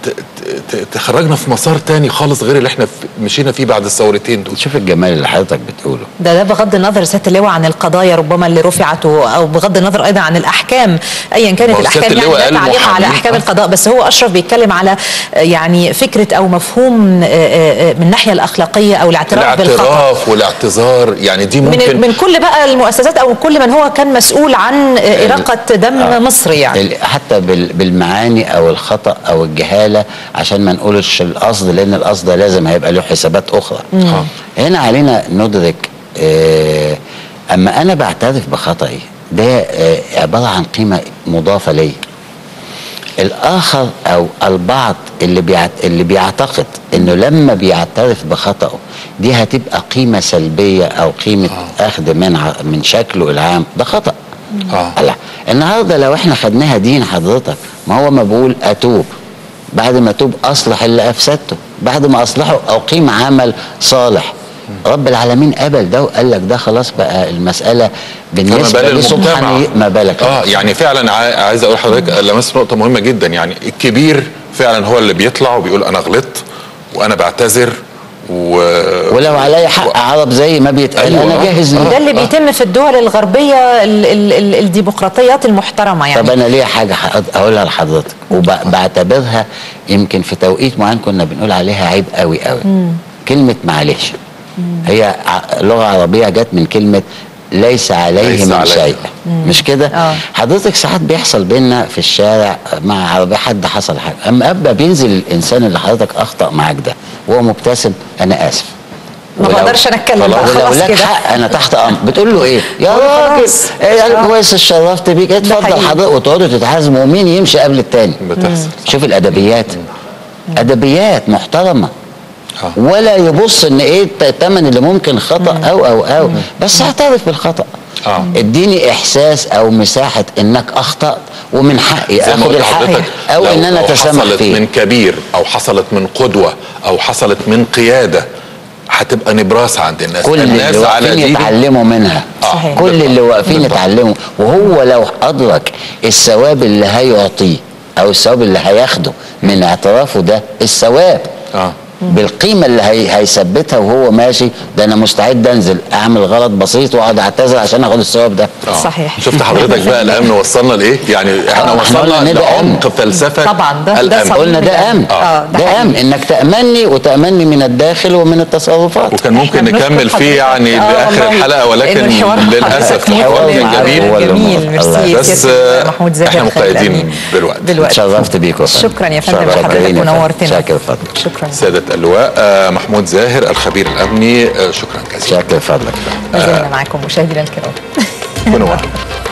تخرجنا في مسار تاني خالص غير اللي احنا مشينا فيه بعد الثورتين دول. شوف الجمال اللي حضرتك بتقوله ده ده بغض النظر سياده اللواء عن القضايا ربما اللي رفعت، او بغض النظر ايضا عن الاحكام ايا كانت الاحكام، يعني لا تعليق على احكام القضاء، بس هو اشرف بيتكلم على يعني فكره او مفهوم من الناحيه الاخلاقيه او الاعتراف بالخطا، الاعتراف والاعتذار. يعني دي ممكن من, من كل بقى المؤسسات او كل من هو كان مسؤول عن اراقه دم آه مصر، يعني حتى بالمعاني او الخطا او الجهاله عشان ما نقولش القصد، لان القصد لازم هيبقى له حسابات اخرى. مم. هنا علينا ندرك آه اما انا بعترف بخطئي ده آه عباره عن قيمه مضافه لي. الاخر او البعض اللي بيعت اللي بيعتقد انه لما بيعترف بخطئه دي هتبقى قيمه سلبيه او قيمه آه. اخذ من من شكله العام، ده خطأ. اه لا النهارده لو احنا خدناها دين حضرتك، ما هو ما بقول اتوب، بعد ما توب اصلح اللي افسدته، بعد ما اصلحه اقيم عمل صالح. رب العالمين قبل ده وقال لك ده خلاص بقى المساله بالنسبه للمجتمع ما بالك. اه يعني فعلا عايز اقول لحضرتك لمست نقطه مهمه جدا. يعني الكبير فعلا هو اللي بيطلع وبيقول انا غلطت وانا بعتذر و... ولو علي حق عرب زي ما بيتقال أيوة. انا جاهز ليه. ده اللي بيتم في الدول الغربيه ال ال ال الديمقراطيات المحترمه يعني. طب انا ليه حاجه اقولها لحضرتك وبعتبرها يمكن في توقيت معين كنا بنقول عليها عيب قوي قوي. مم. كلمه معلش. مم. هي لغه عربيه جت من كلمه ليس عليه ليس من عليه. شيء. مم. مش كده؟ آه. حضرتك ساعات بيحصل بينا في الشارع مع عربي حد حصل حاجه، اما ابقى بينزل الانسان اللي حضرتك اخطا معاك ده وهو مبتسم انا اسف، ما بقدرش انا اتكلم بقى خلاص كده. ولو لك حق انا تحت امر، بتقول له ايه؟ يا راجل ايه كويس اتشرفت بيك، اتفضل حضرتك، وتقعدوا تتحازموا ومين يمشي قبل التاني. بتحصل. شوف الادبيات، ادبيات محترمه. ولا يبص ان ايه الثمن اللي ممكن خطا او او او مم. بس اعترف بالخطا. آه. اديني احساس او مساحه انك اخطات ومن حقي اخد الحق او ان انا اتسامح فيه. حصلت من كبير او حصلت من قدوه او حصلت من قياده هتبقى نبراس عند الناس. كل الناس اللي واقفين يتعلموا منها. آه. كل اللي واقفين يتعلموا، وهو لو ادرك الثواب اللي هيعطيه او الثواب اللي هياخده من اعترافه ده الثواب آه. بالقيمه اللي هي هيثبتها وهو ماشي، ده انا مستعد انزل اعمل غلط بسيط واقعد اعتذر عشان اخد الثواب ده. آه. صحيح. شفت حضرتك بقى الامن وصلنا لايه؟ يعني احنا وصلنا لعمق فلسفه طبعا ده الامن. ده قلنا ده امن. آه. ده, ده امن انك تامني وتامني من الداخل ومن التصرفات. وكان ممكن نكمل فيه يعني لاخر الحلقه، ولكن للاسف الحوار جميل جميل. ميرسي بس محمود زاهر، احنا مقيدين بالوقت. اتشرفت بيكم. شكرا يا فندم حضرتك ونورتنا. شكرا فضلك. شكرا سياده اللواء محمود زاهر الخبير الامني، شكرا جزيلا. شكرا فضلك. ما زلنا معكم مشاهدينا الكرام. كونوا معنا.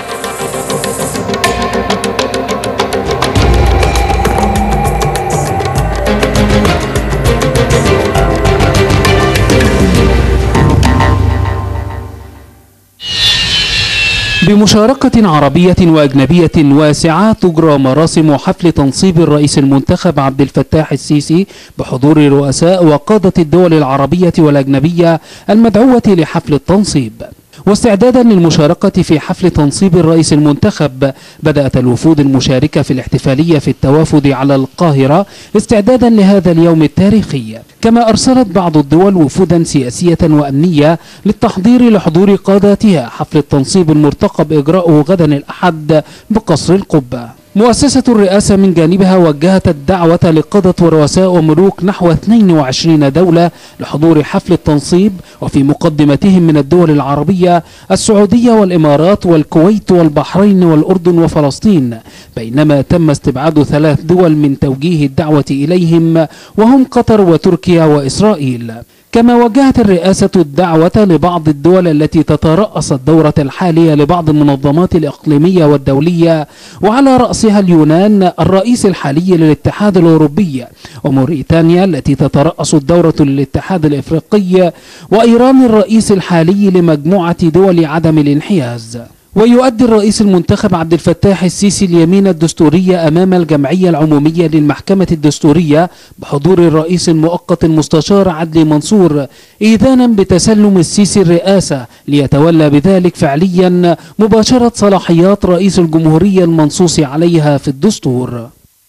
بمشاركة عربية وأجنبية واسعة تجرى مراسم حفل تنصيب الرئيس المنتخب عبد الفتاح السيسي بحضور رؤساء وقادة الدول العربية والأجنبية المدعوة لحفل التنصيب. واستعدادا للمشاركة في حفل تنصيب الرئيس المنتخب، بدأت الوفود المشاركة في الاحتفالية في التوافد على القاهرة استعدادا لهذا اليوم التاريخي. كما أرسلت بعض الدول وفودا سياسية وأمنية للتحضير لحضور قاداتها حفل التنصيب المرتقب إجراؤه غدا الأحد بقصر القبة. مؤسسة الرئاسة من جانبها وجهت الدعوة لقادة ورؤساء وملوك نحو اثنين وعشرين دولة لحضور حفل التنصيب، وفي مقدمتهم من الدول العربية السعودية والإمارات والكويت والبحرين والأردن وفلسطين، بينما تم استبعاد ثلاث دول من توجيه الدعوة إليهم وهم قطر وتركيا وإسرائيل. كما وجهت الرئاسة الدعوة لبعض الدول التي تترأس الدورة الحالية لبعض المنظمات الإقليمية والدولية، وعلى رأسها اليونان الرئيس الحالي للاتحاد الأوروبي، وموريتانيا التي تترأس الدورة للاتحاد الإفريقي، وإيران الرئيس الحالي لمجموعة دول عدم الانحياز. ويؤدي الرئيس المنتخب عبد الفتاح السيسي اليمين الدستورية أمام الجمعية العمومية للمحكمة الدستورية بحضور الرئيس المؤقت المستشار عدلي منصور، إذانا بتسلم السيسي الرئاسة ليتولى بذلك فعليا مباشرة صلاحيات رئيس الجمهورية المنصوص عليها في الدستور.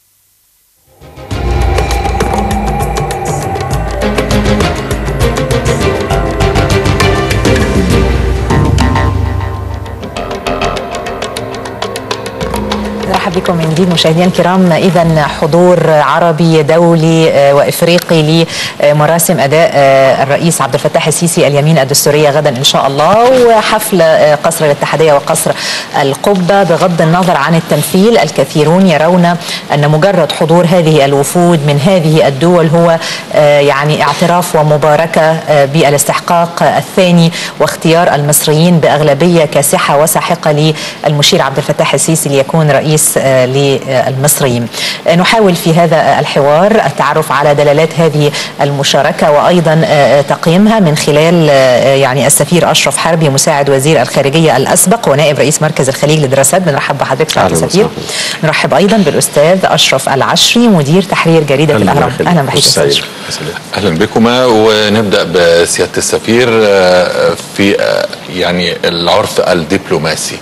نرحب بكم من جديد مشاهدينا الكرام. إذا حضور عربي دولي وإفريقي لمراسم أداء الرئيس عبد الفتاح السيسي اليمين الدستورية غدا إن شاء الله، وحفل قصر الاتحادية وقصر القبة. بغض النظر عن التمثيل، الكثيرون يرون أن مجرد حضور هذه الوفود من هذه الدول هو يعني اعتراف ومباركة بالاستحقاق الثاني واختيار المصريين بأغلبية كاسحة وساحقة للمشير عبد الفتاح السيسي ليكون رئيس للمصريين. نحاول في هذا الحوار التعرف على دلالات هذه المشاركة وأيضا تقييمها من خلال يعني السفير أشرف حربي مساعد وزير الخارجية الأسبق ونائب رئيس مركز الخليج للدراسات. بنرحب بحضرتك سعادة السفير. نرحب أيضا بالأستاذ أشرف العشري مدير تحرير جريدة الأهرام. أهلا بحضرتك أستاذ. أهلا بكما، ونبدأ بسيادة السفير في يعني العرف الدبلوماسي.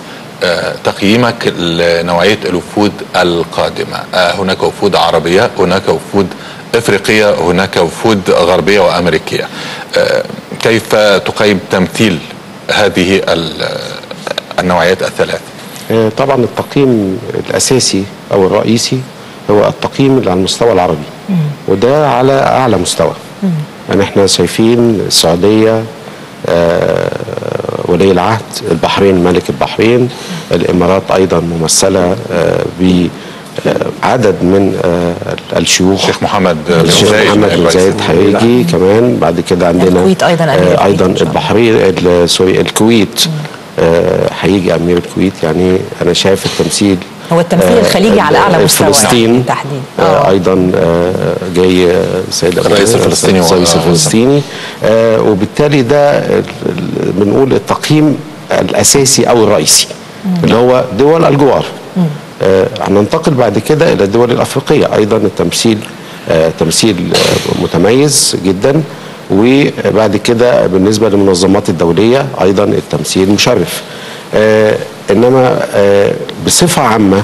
تقييمك لنوعية الوفود القادمة، هناك وفود عربية، هناك وفود افريقيه هناك وفود غربيه وامريكيه. كيف تقيم تمثيل هذه النوعيات الثلاث؟ طبعا التقييم الاساسي او الرئيسي هو التقييم اللي على المستوى العربي، مم. وده على اعلى مستوى. مم. يعني احنا شايفين السعوديه آه ولي العهد، البحرين ملك البحرين، مم. الامارات ايضا ممثله آه بعدد من آه الشيوخ، الشيخ محمد الشيخ محمد بن زايد هيجي كمان. بعد كده عندنا الكويت ايضا آه ايضا البحرين سوري الكويت هيجي آه امير الكويت. يعني انا شايف التمثيل هو التمثيل آه الخليجي على اعلى مستوى. فلسطين بالتحديد آه ايضا آه جاي السيد الرئيس الفلسطيني الرئيس الفلسطيني آه وبالتالي ده بنقول التقييم الاساسي او الرئيسي مم. اللي هو دول الجوار. هننتقل آه بعد كده الى الدول الافريقيه، ايضا التمثيل آه تمثيل آه متميز جدا. وبعد كده بالنسبه للمنظمات الدوليه ايضا التمثيل مشرف. آه انما آه بصفه عامه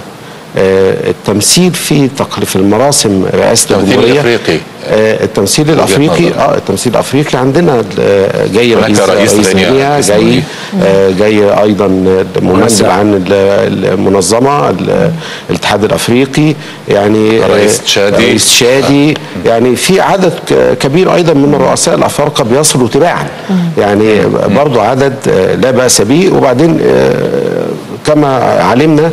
آه التمثيل في في المراسم رئاسه الجمهوريه الافريقي آه التمثيل الافريقي اه التمثيل الافريقي عندنا آه جاي رئيس رئيس غينيا، جاي آه جاي ايضا ممثل عن المنظمه الاتحاد الافريقي، يعني رئيس تشادي رئيس تشادي. يعني في عدد كبير ايضا من الرؤساء الافارقه بيصلوا تباعا، يعني برضو عدد لا باس به. وبعدين آه كما علمنا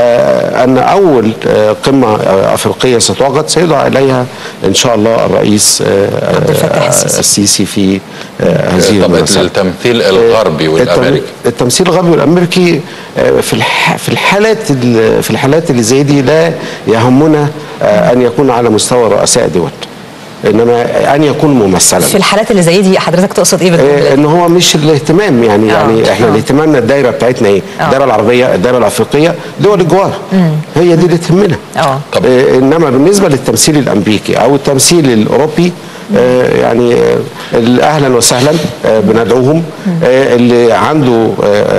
آه ان اول آه قمه آه افريقيه ستعقد سيدعى اليها ان شاء الله الرئيس آه عبد الفتاح السيسي, السيسي في آه هذه المناسبه. التمثيل الغربي والامريكي، التمثيل الغربي والامريكي آه في في الحالات في الحالات اللي زي دي لا يهمنا آه ان يكون على مستوى رؤساء دول، انما ان يكون ممثلا. في الحالات اللي زي دي حضرتك تقصد ايه بالضبط؟ آه ان هو مش الاهتمام، يعني أوه. يعني احنا أوه. اهتمامنا الدايره بتاعتنا ايه؟ أوه. الدايره العربيه، الدايره الافريقيه، دول الجوار، هي دي اللي تهمنا. آه انما بالنسبه للتمثيل الامريكي او التمثيل الاوروبي آه يعني آه اهلا وسهلا آه بندعوهم. آه اللي عنده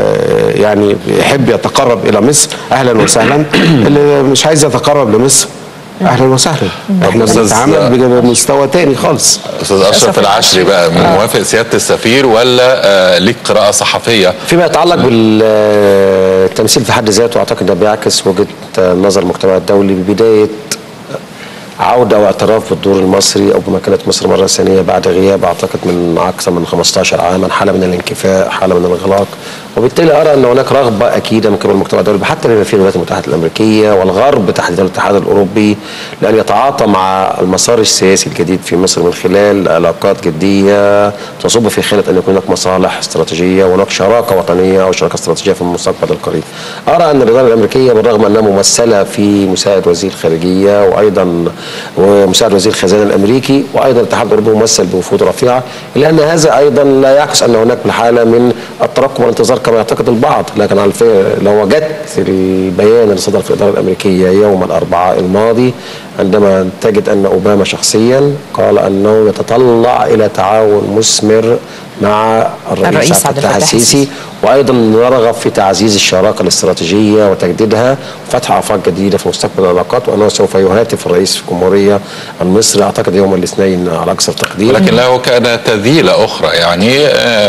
آه يعني يحب يتقرب الى مصر اهلا وسهلا، اللي مش عايز يتقرب لمصر اهلا وسهلا. احنا بنتعامل بمستوى تاني خالص. استاذ اشرف العشري بقى موافق سياده السفير ولا آه ليك قراءه صحفيه؟ فيما يتعلق بالتمثيل في حد ذاته اعتقد ده بيعكس وجهه نظر المجتمع الدولي ببدايه عوده واعتراف بالدور المصري او بمكانه مصر مره ثانيه بعد غياب اعتقد من اكثر من خمستاشر عاما، حاله من الانكفاء، حاله من الانغلاق. وبالتالي ارى ان هناك رغبه اكيده من قبل المجتمع الدولي حتى بما فيه الولايات المتحده الامريكيه والغرب تحديدا الاتحاد الاوروبي لان يتعاطى مع المسار السياسي الجديد في مصر من خلال علاقات جديه تصب في خانه ان يكون هناك مصالح استراتيجيه وهناك شراكه وطنيه او شراكه استراتيجيه في المستقبل القريب. ارى ان الاداره الامريكيه بالرغم انها ممثله في مساعد وزير الخارجيه وايضا ومساعد وزير الخزانه الامريكي وايضا الاتحاد الاوروبي ممثل بوفود رفيعه، الا ان هذا ايضا لا يعكس ان هناك حاله من الترقب والانتظار كما يعتقد البعض. لكن على لو وجدت البيان اللي صدر في الاداره الامريكيه يوم الاربعاء الماضي عندما تجد ان اوباما شخصيا قال انه يتطلع الى تعاون مثمر مع الرئيس عبد الفتاح السيسي وايضا نرغب في تعزيز الشراكه الاستراتيجيه وتجديدها وفتح افاق جديده في مستقبل العلاقات، وانه سوف يهاتف الرئيس الجمهوريه المصري اعتقد يوم الاثنين على اكثر تقدير. لكن له كان تذيله اخرى يعني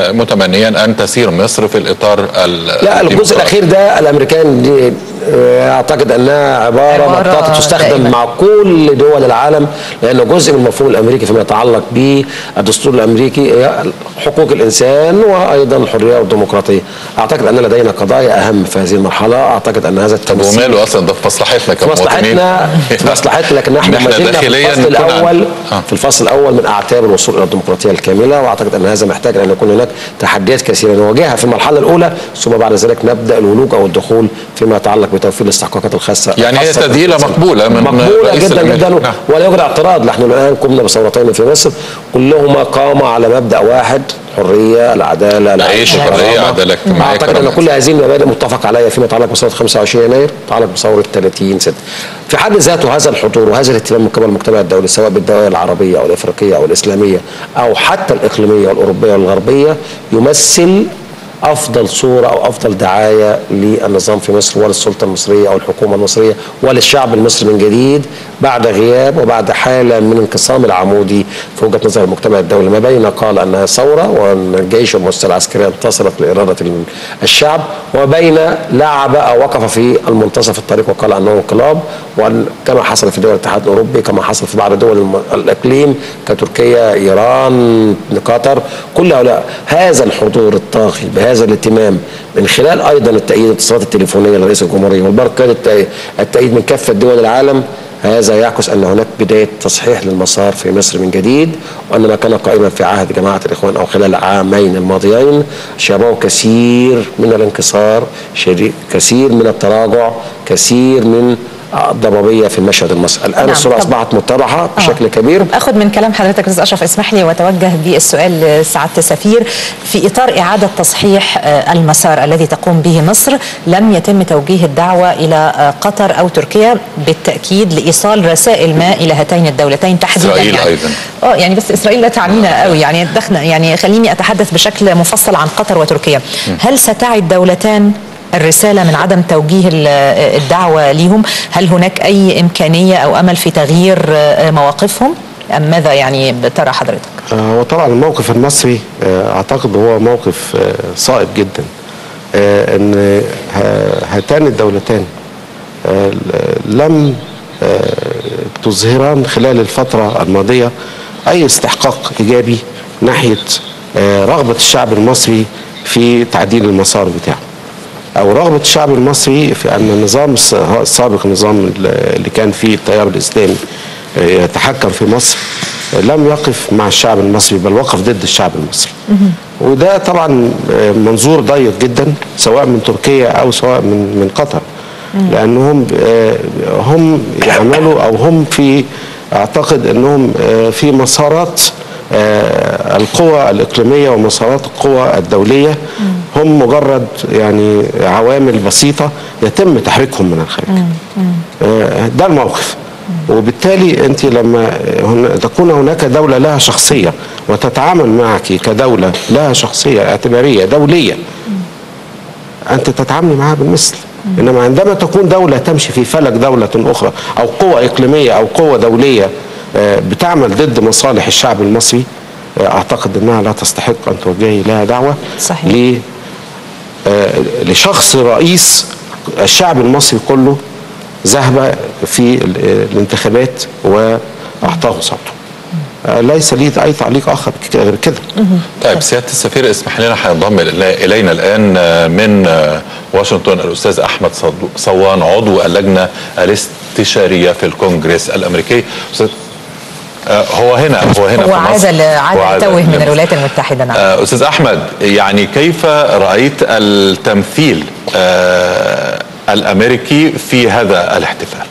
متمنيا ان تسير مصر في الاطار لا الجزء الاخير ده الامريكان دي اعتقد انها عباره مطاطه تستخدم دائما مع كل دول العالم، لانه جزء من المفهوم الامريكي فيما يتعلق بالدستور الامريكي هي حقوق الانسان وايضا الحريه والديمقراطيه. اعتقد ان لدينا قضايا اهم في هذه المرحله، اعتقد ان هذا التمثيل وماله اصلا ده في مصلحتنا كمواطنين، في مصلحتنا في مصلحتنا لكن احنا ما زلنا في الفصل الاول آه. في الفصل الاول من اعتاب الوصول الى الديمقراطيه الكامله، واعتقد ان هذا محتاج ان يكون هناك تحديات كثيره نواجهها في المرحله الاولى ثم بعد ذلك نبدا الولوج او الدخول فيما يتعلق بتوفير الاستحقاقات الخاصه. يعني هي تذيله مقبوله من مقبوله جدا جدا نعم. ولا يوجد اعتراض. نحن الان قمنا بثورتين في مصر كلهما قاما على مبدا واحد، حريه، العداله، العيش، الحريه، عداله اجتماعيه. اعتقد ان كل هذه المبادئ متفق عليها فيما يتعلق بثوره خمسة وعشرين يناير، يتعلق بثوره ثلاثين ستة. في حد ذاته هذا الحضور وهذا الاهتمام من قبل المجتمع الدولي سواء بالدول العربيه او الافريقيه او الاسلاميه او حتى الاقليميه والاوروبيه والغربيه يمثل افضل صوره او افضل دعايه للنظام في مصر وللسلطه المصريه او الحكومه المصريه وللشعب المصري من جديد بعد غياب وبعد حاله من انقسام العمودي في وجهه نظر المجتمع الدولي، ما بين قال انها ثوره وان الجيش والمؤسسه العسكريه انتصرت لاراده الشعب، وبين لعب او وقف في المنتصف الطريق وقال انه انقلاب، وان كما حصل في دول الاتحاد الاوروبي، كما حصل في بعض دول الاقليم كتركيا، ايران، قطر، كل هؤلاء هذا الحضور الطاغي بهذا الاهتمام من خلال ايضا التأييد الاتصالات التليفونيه لرئيس الجمهوريه والبركات التأييد من كافه دول العالم، هذا يعكس ان هناك بدايه تصحيح للمسار في مصر من جديد، وان ما كان قائما في عهد جماعه الاخوان او خلال العامين الماضيين شابه كثير من الانكسار، كثير من التراجع، كثير من ضبابيه في المشهد المصري. الان نعم. الصوره اصبحت متضحه بشكل كبير. اخذ من كلام حضرتك استاذ اشرف، اسمح لي واتوجه بالسؤال لسعاده السفير في اطار اعاده تصحيح المسار الذي تقوم به مصر، لم يتم توجيه الدعوه الى قطر او تركيا بالتاكيد لايصال رسائل ما الى هاتين الدولتين تحديدا. اسرائيل يعني ايضا اه يعني بس اسرائيل لا تعنينا قوي، يعني دخلنا يعني خليني اتحدث بشكل مفصل عن قطر وتركيا. هل ستعي الدولتان الرسالة من عدم توجيه الدعوة ليهم؟ هل هناك أي إمكانية أو أمل في تغيير مواقفهم أم ماذا يعني ترى حضرتك؟ هو طبعا الموقف المصري أعتقد هو موقف صائب جدا، أن هاتان الدولتان لم تظهران خلال الفترة الماضية أي استحقاق إيجابي ناحية رغبة الشعب المصري في تعديل المسار بتاعه، أو رغبة الشعب المصري في أن النظام السابق، النظام اللي كان فيه التيار الإسلامي يتحكم في مصر، لم يقف مع الشعب المصري بل وقف ضد الشعب المصري. وده طبعا منظور ضيق جدا سواء من تركيا أو سواء من من قطر، لأنهم هم يعملوا أو هم في أعتقد أنهم في مسارات القوى الإقليمية ومسارات القوى الدولية، هم مجرد يعني عوامل بسيطة يتم تحريكهم من الخارج. ده الموقف. وبالتالي أنت لما تكون هناك دولة لها شخصية وتتعامل معك كدولة لها شخصية اعتبارية دولية، أنت تتعامل معها بالمثل. إنما عندما تكون دولة تمشي في فلك دولة أخرى أو قوة إقليمية أو قوة دولية بتعمل ضد مصالح الشعب المصري، أعتقد أنها لا تستحق أن توجهي لها دعوة. صحيح. لشخص رئيس الشعب المصري كله ذهب في الانتخابات وأعطاه صوته. ليس لي أي تعليق آخر غير كده. طيب سيادة السفير، اسمح لنا هينضم إلينا الآن من واشنطن الأستاذ أحمد صوان عضو اللجنة الاستشارية في الكونجرس الأمريكي. هو هنا هو هنا هو عاد عاد توه من الولايات المتحدة. نعم. أستاذ أحمد، يعني كيف رأيت التمثيل الأمريكي في هذا الاحتفال؟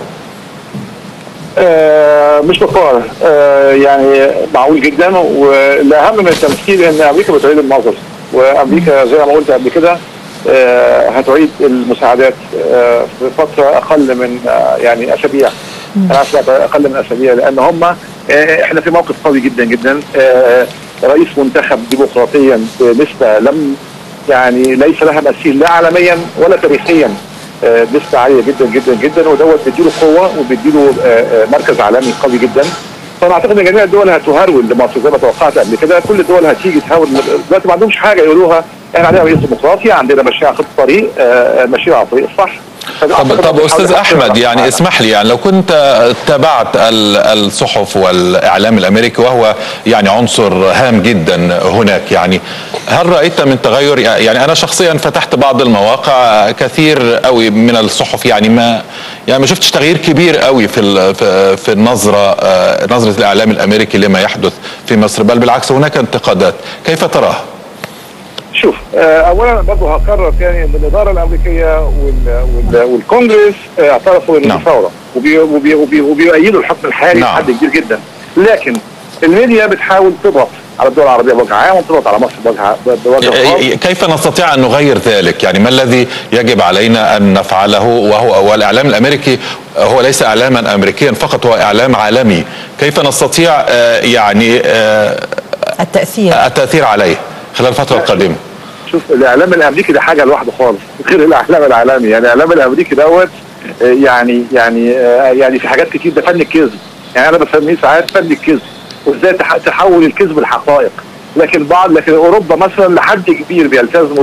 آه مش بطال، آه يعني معقول جدا، والاهم من التمثيل ان امريكا بتعيد النظر، وامريكا زي ما قلت قبل كده آه هتعيد المساعدات آه في فتره اقل من آه يعني اسابيع، انا اقل من اسابيع، لان هم آه احنا في موقف قوي جدا جدا. آه رئيس منتخب ديمقراطيا بنسبه لم يعني ليس لها مثيل لا عالميا ولا تاريخيا، نسبة عالية جدا جدا جدا، ودوت بيديله قوة وبيديله مركز عالمي قوي جدا. فانا اعتقد ان جميع الدول هتهرول لمصر زي ما توقعت قبل كده، كل الدول هتيجي تهاول دلوقتي، ما عندهمش حاجة يقولوها، احنا عندنا رئيس ديمقراطي، عندنا ماشيين على خط الطريق، ماشيين على الطريق الصح. طب طب استاذ احمد، يعني اسمح لي، يعني لو كنت تابعت الصحف والاعلام الامريكي وهو يعني عنصر هام جدا هناك، يعني هل رايت من تغير؟ يعني انا شخصيا فتحت بعض المواقع، كثير قوي من الصحف يعني ما يعني ما شفتش تغيير كبير قوي في في النظره نظره الاعلام الامريكي لما يحدث في مصر، بل بالعكس هناك انتقادات، كيف تراها؟ شوف، اولا برضه هكرر تاني ان الاداره الامريكيه وال وال والكونجرس اعترفوا ان دي ثوره وبيؤيدوا الحكم الحالي بحد كبير جدا، لكن الميديا بتحاول تضغط على الدول العربيه بوجه عام وتضغط على مصر بوجه بوجه خاص. كيف نستطيع ان نغير ذلك؟ يعني ما الذي يجب علينا ان نفعله؟ وهو والاعلام الامريكي هو ليس اعلاما امريكيا فقط، هو اعلام عالمي، كيف نستطيع يعني التاثير التاثير عليه خلال الفتره القادمه؟ شوف الاعلام الامريكي ده حاجه لوحده خالص غير الاعلام العالمي. يعني الاعلام الامريكي دوت يعني يعني يعني في حاجات كتير ده فن الكذب. يعني انا بسميه ساعات فن الكذب، وازاي تحول الكذب لحقائق. لكن بعض لكن اوروبا مثلا لحد كبير بيلتزموا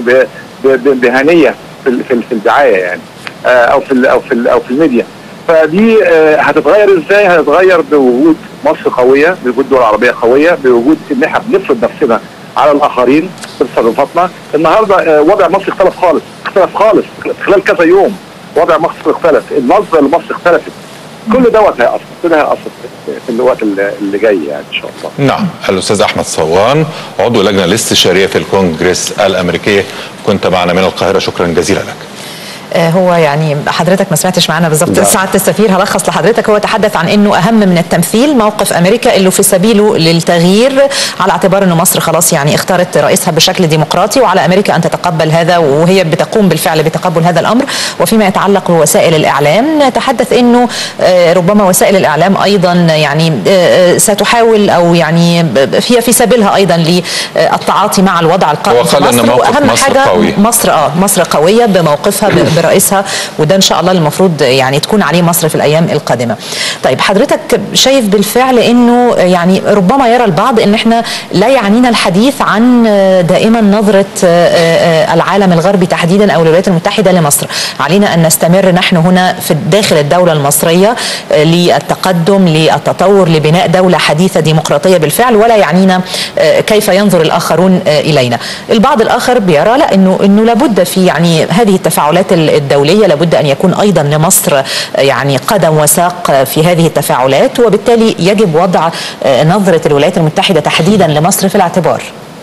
بهنيه في في الدعايه يعني او في او في او في الميديا. فدي هتتغير ازاي؟ هتتغير بوجود مصر قويه، بوجود دول عربيه قويه، بوجود ان احنا بنفرض نفسنا على الاخرين في تصرفاتنا. النهارده وضع مصر اختلف خالص، اختلف خالص خلال كذا يوم. وضع مصر اختلف، النظره لمصر اختلفت. كل دوت هيأثر، كل ده هيأثر في الوقت اللي جاي يعني ان شاء الله. نعم، الاستاذ احمد صوان عضو اللجنه الاستشاريه في الكونجرس الامريكيه، كنت معنا من القاهره، شكرا جزيلا لك. هو يعني حضرتك ما سمعتش معنا بالظبط سعاده السفير، هلخص لحضرتك. هو تحدث عن انه اهم من التمثيل موقف امريكا اللي في سبيله للتغيير، على اعتبار انه مصر خلاص يعني اختارت رئيسها بشكل ديمقراطي، وعلى امريكا ان تتقبل هذا، وهي بتقوم بالفعل بتقبل هذا الامر. وفيما يتعلق بوسائل الاعلام تحدث انه ربما وسائل الاعلام ايضا يعني ستحاول او يعني هي في سبيلها ايضا للتعاطي مع الوضع القائم في مصر. واهم حاجه قوي. مصر اه مصر قويه بموقفها برئيسها، وده ان شاء الله المفروض يعني تكون عليه مصر في الايام القادمه. طيب حضرتك شايف بالفعل انه يعني ربما يرى البعض ان احنا لا يعنينا الحديث عن دائما نظره العالم الغربي تحديدا او الولايات المتحده لمصر، علينا ان نستمر نحن هنا في داخل الدوله المصريه للتقدم للتطور لبناء دوله حديثه ديمقراطيه بالفعل، ولا يعنينا كيف ينظر الاخرون الينا. البعض الاخر بيرى لا، انه انه لابد في يعني هذه التفاعلات الدولية لابد أن يكون أيضا لمصر يعني قدم وساق في هذه التفاعلات، وبالتالي يجب وضع نظرة الولايات المتحدة تحديدا لمصر في الاعتبار.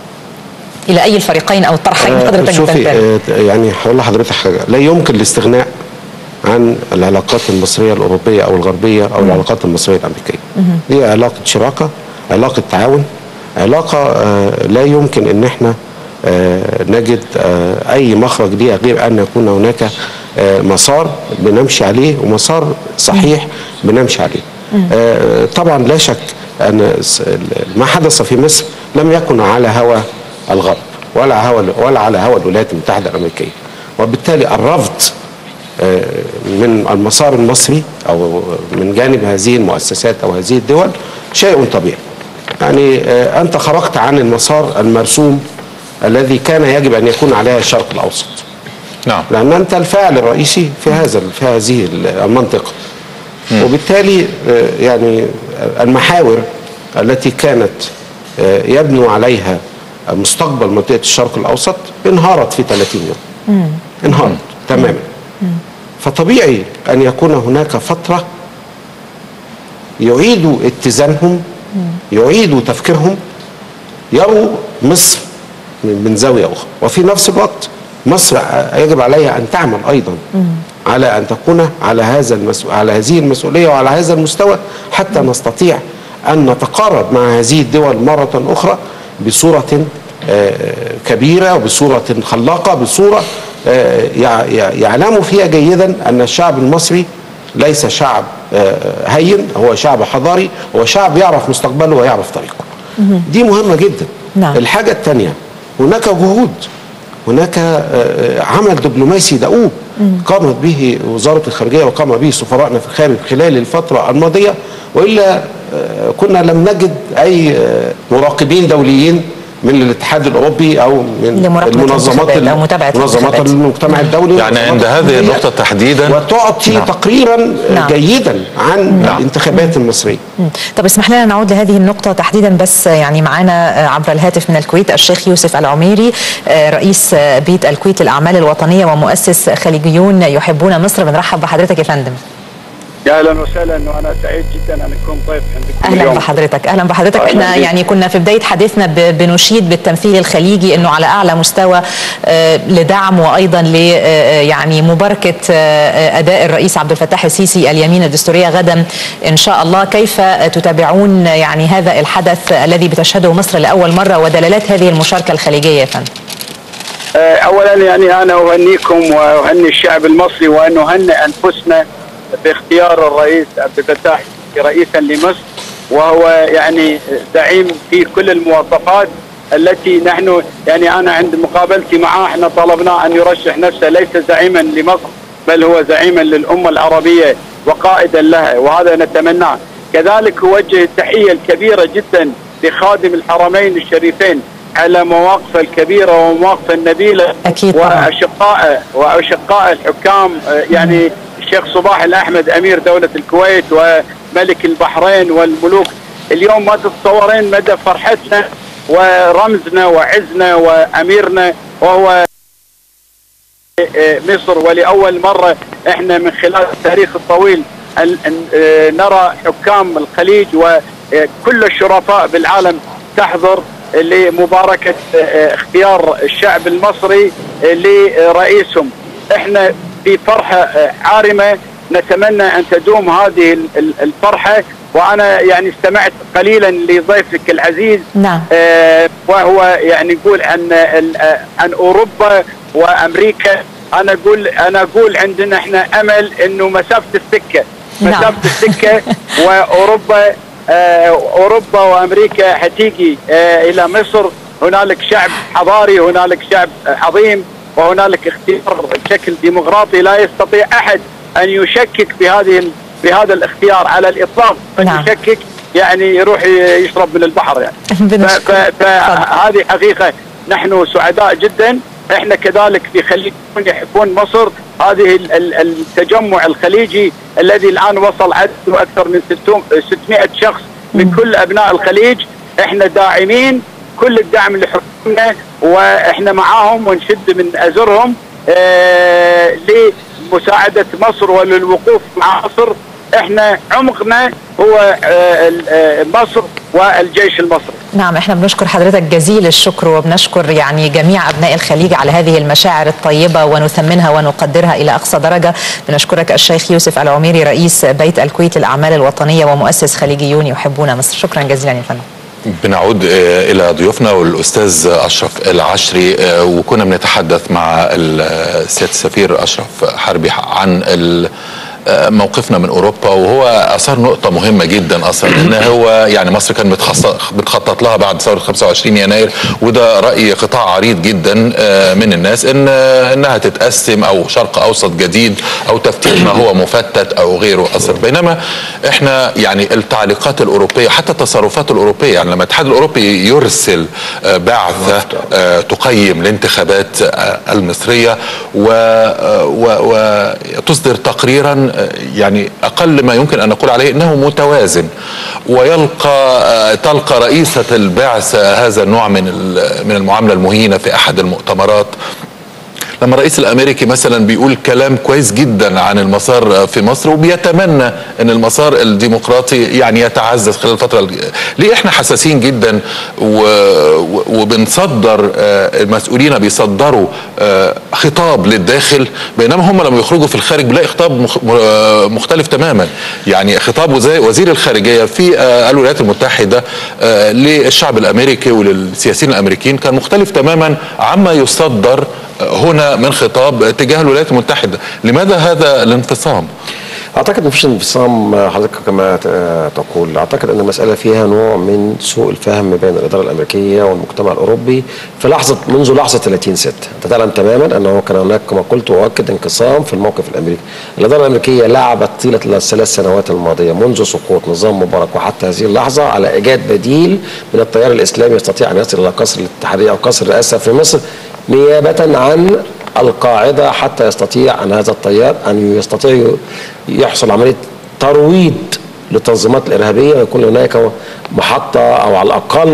إلى أي الفريقين أو الطرحين حضرتك شوفي آه يعني هقول لحضرتك حاجة، لا يمكن الاستغناء عن العلاقات المصرية الأوروبية أو الغربية أو العلاقات المصرية الأمريكية. دي علاقة شراكة، علاقة تعاون، علاقة آه لا يمكن أن احنا آه نجد آه أي مخرج ليها غير أن يكون هناك آه مسار بنمشي عليه ومسار صحيح بنمشي عليه. آه طبعا لا شك أن ما حدث في مصر لم يكن على هوى الغرب ولا هوى ولا على هوى الولايات المتحدة الأمريكية، وبالتالي الرفض آه من المسار المصري أو من جانب هذه المؤسسات أو هذه الدول شيء طبيعي. يعني آه أنت خرجت عن المسار المرسوم الذي كان يجب أن يكون عليها الشرق الأوسط. نعم. لأن أنت الفاعل الرئيسي في هذا في هذه المنطقة. م. وبالتالي يعني المحاور التي كانت يبنوا عليها مستقبل منطقة الشرق الأوسط انهارت في ثلاثين يوم. م. انهارت م. تماما. م. فطبيعي أن يكون هناك فترة يعيدوا اتزانهم، م. يعيدوا تفكيرهم، يروا مصر من زاوية أخرى. وفي نفس الوقت مصر يجب عليها أن تعمل أيضا مم. على أن تكون على هذا المسؤ... على هذه المسؤولية وعلى هذا المستوى حتى مم. نستطيع أن نتقارب مع هذه الدول مرة أخرى بصورة آه كبيرة وبصورة خلاقة، بصورة آه يعلم فيها جيدا أن الشعب المصري ليس شعب آه هين، هو شعب حضاري، هو شعب يعرف مستقبله ويعرف طريقه. مم. دي مهمة جدا. نعم. الحاجة الثانية، هناك جهود، هناك عمل دبلوماسي دؤوب قامت به وزارة الخارجية وقام به سفراءنا في الخارج خلال الفترة الماضية، وإلا كنا لم نجد أي مراقبين دوليين من الاتحاد الأوروبي أو من المنظمات منظمات المجتمع الدولي. يعني عند هذه النقطة تحديدا وتعطي نعم. تقريرا نعم. جيدا عن نعم. الانتخابات المصرية. طب اسمح لنا نعود لهذه النقطة تحديدا، بس يعني معنا عبر الهاتف من الكويت الشيخ يوسف العميري رئيس بيت الكويت للأعمال الوطنية ومؤسس خليجيون يحبون مصر. بنرحب بحضرتك يا فندم. يا اهلا وسهلا، وانا سعيد جدا ان اكون ضيف عندكم اهلا اليوم. بحضرتك اهلا بحضرتك احنا يعني كنا في بدايه حديثنا بنشيد بالتمثيل الخليجي انه على اعلى مستوى لدعم وايضا ل يعني مباركه اداء الرئيس عبد الفتاح السيسي اليمين الدستوريه غدا ان شاء الله. كيف تتابعون يعني هذا الحدث الذي بتشهده مصر لاول مره ودلالات هذه المشاركه الخليجيه يا فندم؟ اولا يعني انا اهنيكم واهني الشعب المصري وان نهنئ انفسنا باختيار الرئيس عبد الفتاح رئيسا لمصر، وهو يعني زعيم في كل المواصفات التي نحن يعني أنا عند مقابلتي معه احنا طلبنا أن يرشح نفسه ليس زعيما لمصر بل هو زعيما للأمة العربية وقائدا لها، وهذا نتمناه. كذلك أوجه التحية الكبيرة جدا لخادم الحرمين الشريفين على مواقفه الكبيرة ومواقفه النبيلة، أكيد وأشقائه وأشقائه الحكام يعني الشيخ صباح الأحمد أمير دولة الكويت وملك البحرين والملوك. اليوم ما تتصورين مدى فرحتنا ورمزنا وعزنا وأميرنا وهو مصر. ولأول مرة احنا من خلال التاريخ الطويل نرى حكام الخليج وكل الشرفاء بالعالم تحضر لمباركة اختيار الشعب المصري لرئيسهم. احنا في فرحة عارمة نتمنى ان تدوم هذه الفرحة. وانا يعني استمعت قليلا لضيفك العزيز نعم. آه وهو يعني يقول عن عن اوروبا وامريكا. انا اقول انا اقول عندنا احنا امل انه مسافة السكة مسافة نعم. السكة واوروبا آه اوروبا وامريكا حتيجي آه الى مصر. هنالك شعب حضاري، هنالك شعب عظيم، وهنالك اختيار بشكل ديمقراطي لا يستطيع احد ان يشكك بهذه بهذا الاختيار على الاطلاق. نعم. يشكك يعني يروح يشرب من البحر يعني. فهذه حقيقة نحن سعداء جدا. احنا كذلك في خليج يحبون مصر. هذه التجمع الخليجي الذي الان وصل عدده اكثر من ستمائة شخص من كل ابناء الخليج، احنا داعمين كل الدعم لحكومتنا واحنا معاهم ونشد من ازرهم آه لمساعدة مصر وللوقوف مع مصر. احنا عمقنا هو آه مصر والجيش المصري. نعم، احنا بنشكر حضرتك جزيل الشكر وبنشكر يعني جميع ابناء الخليج على هذه المشاعر الطيبة ونثمنها ونقدرها الى اقصى درجة. بنشكرك الشيخ يوسف العميري رئيس بيت الكويت للاعمال الوطنية ومؤسس خليجيون يحبون مصر. شكرا جزيلا يا فندم. بنعود الى ضيوفنا والاستاذ اشرف العشري، وكنا بنتحدث مع السيادة السفير اشرف حربي عن موقفنا من اوروبا، وهو اثار نقطه مهمه جدا اصلا ان هو يعني مصر كان بتخطط لها بعد ثوره خمسة وعشرين يناير، وده راي قطاع عريض جدا من الناس ان انها تتقسم او شرق اوسط جديد او تفتيت ما هو مفتت او غيره اصلا. بينما احنا يعني التعليقات الاوروبيه حتى التصرفات الاوروبيه، يعني لما الاتحاد الاوروبي يرسل بعثه تقيم الانتخابات المصريه وتصدر تقريرا يعني أقل ما يمكن أن نقول عليه أنه متوازن، ويلقى تلقى رئيسة البعثة هذا النوع من من المعاملة المهينة في أحد المؤتمرات. لما الرئيس الامريكي مثلا بيقول كلام كويس جدا عن المسار في مصر وبيتمنى ان المسار الديمقراطي يعني يتعزز خلال الفتره، ليه احنا حساسين جدا وبنصدر المسؤولين بيصدروا خطاب للداخل، بينما هم لما يخرجوا في الخارج بيلاقي خطاب مختلف تماما. يعني خطاب وزير الخارجيه في الولايات المتحده للشعب الامريكي وللسياسيين الامريكيين كان مختلف تماما عما يصدر هنا من خطاب تجاه الولايات المتحدة. لماذا هذا الانفصام؟ اعتقد مفيش انفصام حضرتك كما تقول. اعتقد ان المساله فيها نوع من سوء الفهم بين الاداره الامريكيه والمجتمع الاوروبي في لحظه منذ لحظه ثلاثين ستة. انت تعلم تماما انه كان هناك كما قلت واؤكد انقسام في الموقف الامريكي. الاداره الامريكيه لعبت طيله الثلاث سنوات الماضيه منذ سقوط نظام مبارك وحتى هذه اللحظه على ايجاد بديل من التيار الاسلامي يستطيع ان يصل الى قصر الاتحاديه او قصر الرئاسه في مصر نيابه عن القاعدة، حتى يستطيع أن هذا التيار أن يستطيع يحصل عملية ترويض للتنظيمات الإرهابية، ويكون هناك محطة أو على الأقل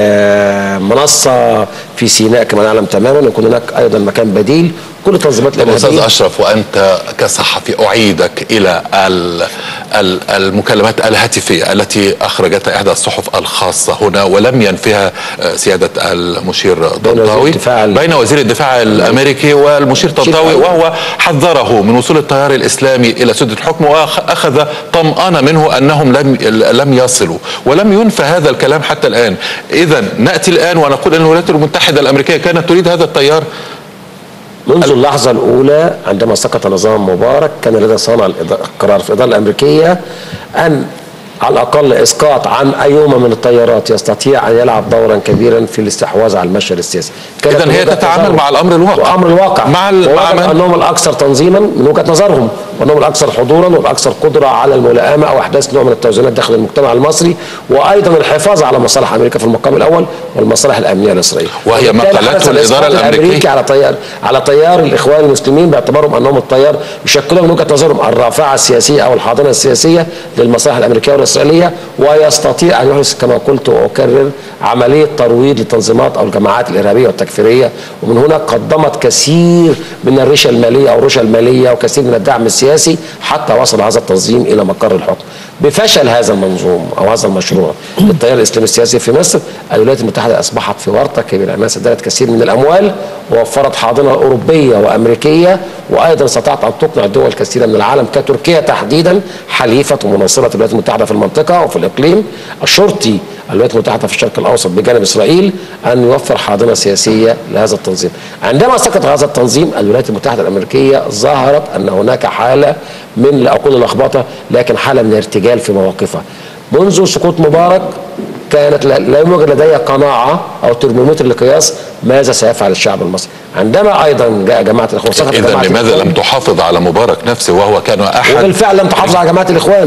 منصة في سيناء كما نعلم تماما، ويكون هناك أيضا مكان بديل كل التنظيمات الإرهابية. أستاذ أشرف، وأنت كصحفي أعيدك إلى المكالمات الهاتفية التي أخرجتها إحدى الصحف الخاصة هنا ولم ينفها سيادة المشير طنطاوي بين وزير الدفاع الأمريكي والمشير طنطاوي، وهو حذره من وصول التيار الإسلامي إلى سدة الحكم وأخذ طمأنة منه أنهم لم لم يصلوا، ولم ينفى هذا الكلام حتى الآن. إذا نأتي الآن ونقول أن الولايات المتحدة الأمريكية كانت تريد هذا التيار منذ اللحظة الأولى. عندما سقط نظام مبارك كان لدى صانع القرار في الإدارة الأمريكية أن على الأقل إسقاط عن أيهما من التيارات يستطيع أن يلعب دورا كبيرا في الاستحواذ على المشهد السياسي. إذن هي تتعامل مع الأمر الواقع. وأمر الواقع مع مع أنهم الأكثر تنظيما من وجهة نظرهم، وأنهم الأكثر حضورا والأكثر قدرة على الملائمة أو إحداث نوع من التوازنات داخل المجتمع المصري، وأيضا الحفاظ على مصالح أمريكا في المقام الأول والمصالح الأمنية الإسرائيلية. وهي ما قالته الإدارة الأمريكية على تيار على تيار الإخوان المسلمين باعتبارهم أنهم التيار يشكلون من وجهة نظرهم الرافعة السياسية أو الحاضنة السياسية للمصالح الأمريكية والإسرائيلية، ويستطيع أن يحدث كما قلت وأكرر عملية ترويض للتنظيمات أو الجماعات الإرهابية والتكفيرية، ومن هنا قدمت كثير من الرشا المالية أو الرشا المالية وكثير من الدعم السياسي حتى وصل هذا التنظيم إلى مقر الحكم. بفشل هذا المنظوم أو هذا المشروع للتيار الإسلامي السياسي في مصر، الولايات المتحدة أصبحت في ورطة كبيرة، أنها سددت كثير من الأموال ووفرت حاضنة أوروبية وأمريكية، وأيضا استطاعت أن تقنع دول كثيرة من العالم كتركيا تحديدا حليفة ومناصرة الولايات المتحدة في المنطقة وفي الإقليم الشرطي الولايات المتحدة في الشرق الأوسط بجانب إسرائيل أن يوفر حاضنة سياسية لهذا التنظيم. عندما سقط هذا التنظيم الولايات المتحدة الأمريكية ظهرت أن هناك حالة من لا أقول لخبطة لكن حالة من ارتجال في مواقفها. منذ سقوط مبارك كانت لا يوجد لدي قناعة أو ترمومتر لقياس ماذا سيفعل الشعب المصري. عندما أيضا جاء جماعة الإخوان إذا لماذا لم تحافظ على مبارك نفسه وهو كان أحد؟ وبالفعل لم تحافظ على جماعة الإخوان،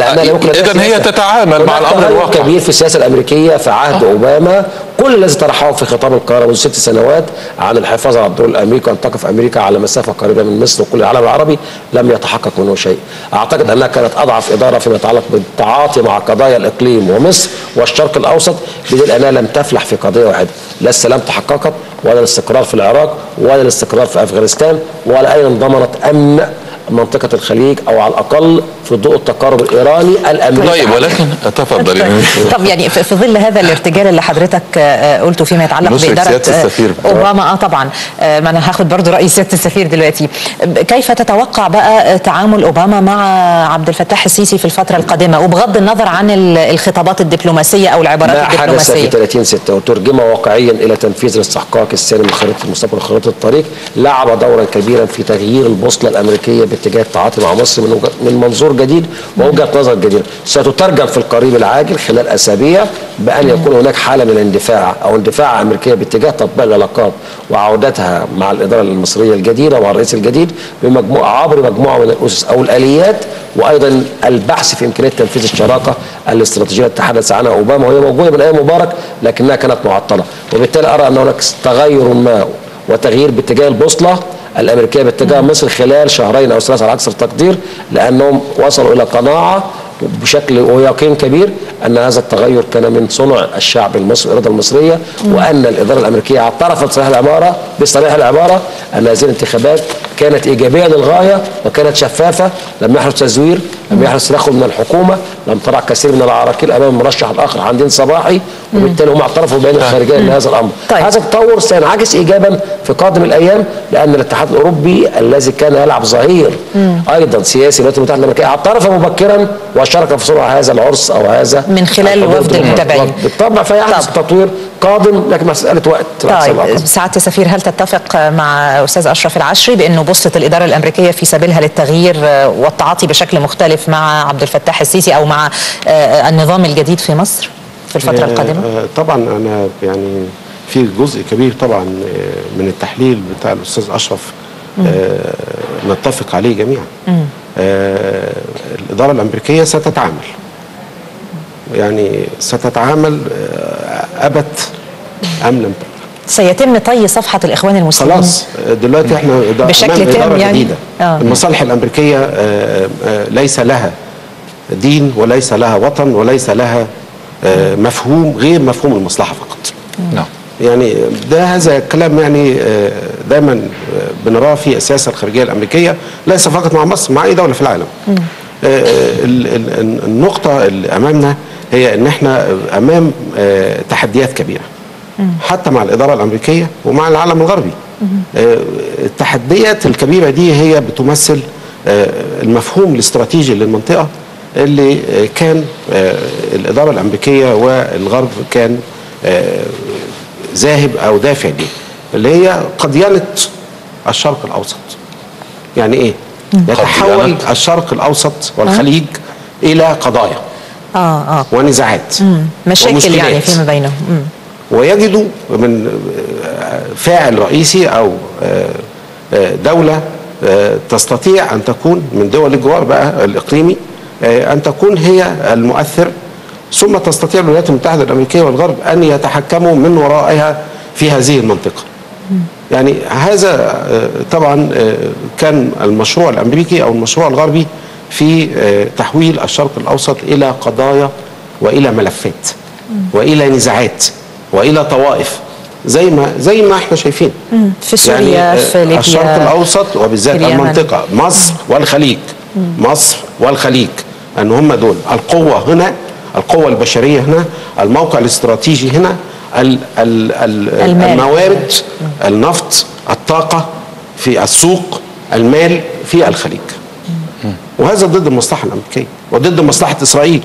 إذن هي تتعامل مع الأمر الواقع. كبير في السياسة الأمريكية في عهد آه. أوباما، كل الذي طرحه في خطاب القاهرة منذ ست سنوات عن الحفاظ على الدور الأمريكي وأن تقف أمريكا على مسافة قريبة من مصر وكل العالم العربي لم يتحقق منه شيء. أعتقد أنها كانت أضعف إدارة فيما يتعلق بالتعاطي مع قضايا الإقليم ومصر والشرق الأوسط، بدليل أنها لم تفلح في قضية واحدة، لا السلام تحققت ولا الاستقرار في العراق ولا الاستقرار في أفغانستان ولا أيضا ضمنت أمن منطقة الخليج أو على الأقل في ضوء التقارب الإيراني الأمريكي. طيب ولكن تفضل. طب يعني في ظل هذا الارتجال اللي حضرتك قلته فيما يتعلق بإدارة أوباما، اه طبعا ما أنا هاخد برضو رأي سيادة السفير دلوقتي، كيف تتوقع بقى تعامل أوباما مع عبد الفتاح السيسي في الفترة القادمة وبغض النظر عن الخطابات الدبلوماسية أو العبارات الدبلوماسية؟ ما حدث في ثلاثين ستة وترجمه واقعيا إلى تنفيذ الاستحقاق السالم من خريطة المستقبل وخريطة الطريق، لعب دورا كبيرا في تغيير البوصلة الأمريكية باتجاه التعاطي مع مصر من من منظور جديد ووجهة نظر جديدة ستترجم في القريب العاجل خلال أسابيع بأن يكون هناك حالة من الاندفاع أو اندفاع أمريكية باتجاه تطبيق العلاقات وعودتها مع الإدارة المصرية الجديدة ومع الرئيس الجديد بمجموعة عبر مجموعة من الأسس أو الآليات، وأيضا البحث في إمكانية تنفيذ الشراكة الاستراتيجية التي تحدث عنها أوباما وهي موجودة من أيام مبارك لكنها كانت معطلة، وبالتالي أرى أن هناك تغير ما وتغيير باتجاه البوصلة الأمريكية باتجاه مصر خلال شهرين أو ثلاثة على أكثر تقدير، لأنهم وصلوا إلى قناعة بشكل ويقين كبير أن هذا التغير كان من صنع الشعب المصري الإرادة المصرية، وأن الإدارة الأمريكية اعترفت صريح العبارة بصريح العبارة أن هذه الانتخابات كانت إيجابية للغاية وكانت شفافة، لم يحدث تزوير، لم يحدث تدخل من الحكومة، لم ترى كثير من العراقيل أمام المرشح الآخر حمدين صباحي، وبالتالي هم اعترفوا بين الخارجية لهذا الأمر. طيب. هذا التطور سينعكس إيجابا في قادم الأيام، لأن الاتحاد الأوروبي الذي كان يلعب ظهير أيضا سياسي الولايات المتحدة الأمريكية اعترف مبكرا وشارك في صنع هذا العرس أو هذا من خلال وفد المتابعين. بالطبع فيحدث تطوير قادم لكن مسألة وقت. طيب سعادة السفير، هل تتفق مع أستاذ أشرف العشري بأنه بوصلة الإدارة الأمريكية في سبيلها للتغيير والتعاطي بشكل مختلف مع عبد الفتاح السيسي أو مع النظام الجديد في مصر في الفترة القادمة؟ طبعا أنا يعني في جزء كبير طبعا من التحليل بتاع الأستاذ أشرف آه نتفق عليه جميعا. آه الإدارة الأمريكية ستتعامل يعني ستتعامل آه أبت أم لم سيتم طي صفحة الإخوان المسلمين خلاص. دلوقتي احنا بشكل تام يعني جديدة. آه. المصالح الأمريكية آه آه ليس لها دين وليس لها وطن وليس لها آه مفهوم غير مفهوم المصلحة فقط. نعم. يعني ده هذا الكلام يعني دايما بنراه في السياسه الخارجيه الامريكيه ليس فقط مع مصر، مع اي دوله في العالم. م. النقطه اللي امامنا هي ان احنا امام تحديات كبيره م. حتى مع الاداره الامريكيه ومع العالم الغربي. م. التحديات الكبيره دي هي بتمثل المفهوم الاستراتيجي للمنطقه اللي كان الاداره الامريكيه والغرب كان ذاهب او دافع ليه، اللي هي قضيانه الشرق الاوسط. يعني ايه؟ يتحول الشرق الاوسط والخليج الى قضايا اه اه ونزاعات مشاكل ومشكلات. يعني فيما بينهم. مم. ويجدوا من فاعل رئيسي او دولة تستطيع ان تكون من دول الجوار بقى الاقليمي ان تكون هي المؤثر، ثم تستطيع الولايات المتحدة الامريكية والغرب ان يتحكموا من ورائها في هذه المنطقة. يعني هذا طبعا كان المشروع الامريكي او المشروع الغربي في تحويل الشرق الاوسط الى قضايا والى ملفات والى نزاعات والى طوائف، زي ما زي ما احنا شايفين في سوريا، يعني في ليبيا، الشرق الاوسط وبالذات في اليمن. المنطقه مصر والخليج. مصر والخليج ان هم دول القوه هنا، القوه البشريه هنا، الموقع الاستراتيجي هنا، ال ال ال الموارد، النفط، الطاقه في السوق، المال في الخليج. وهذا ضد المصلحه الامريكيه وضد مصلحه اسرائيل.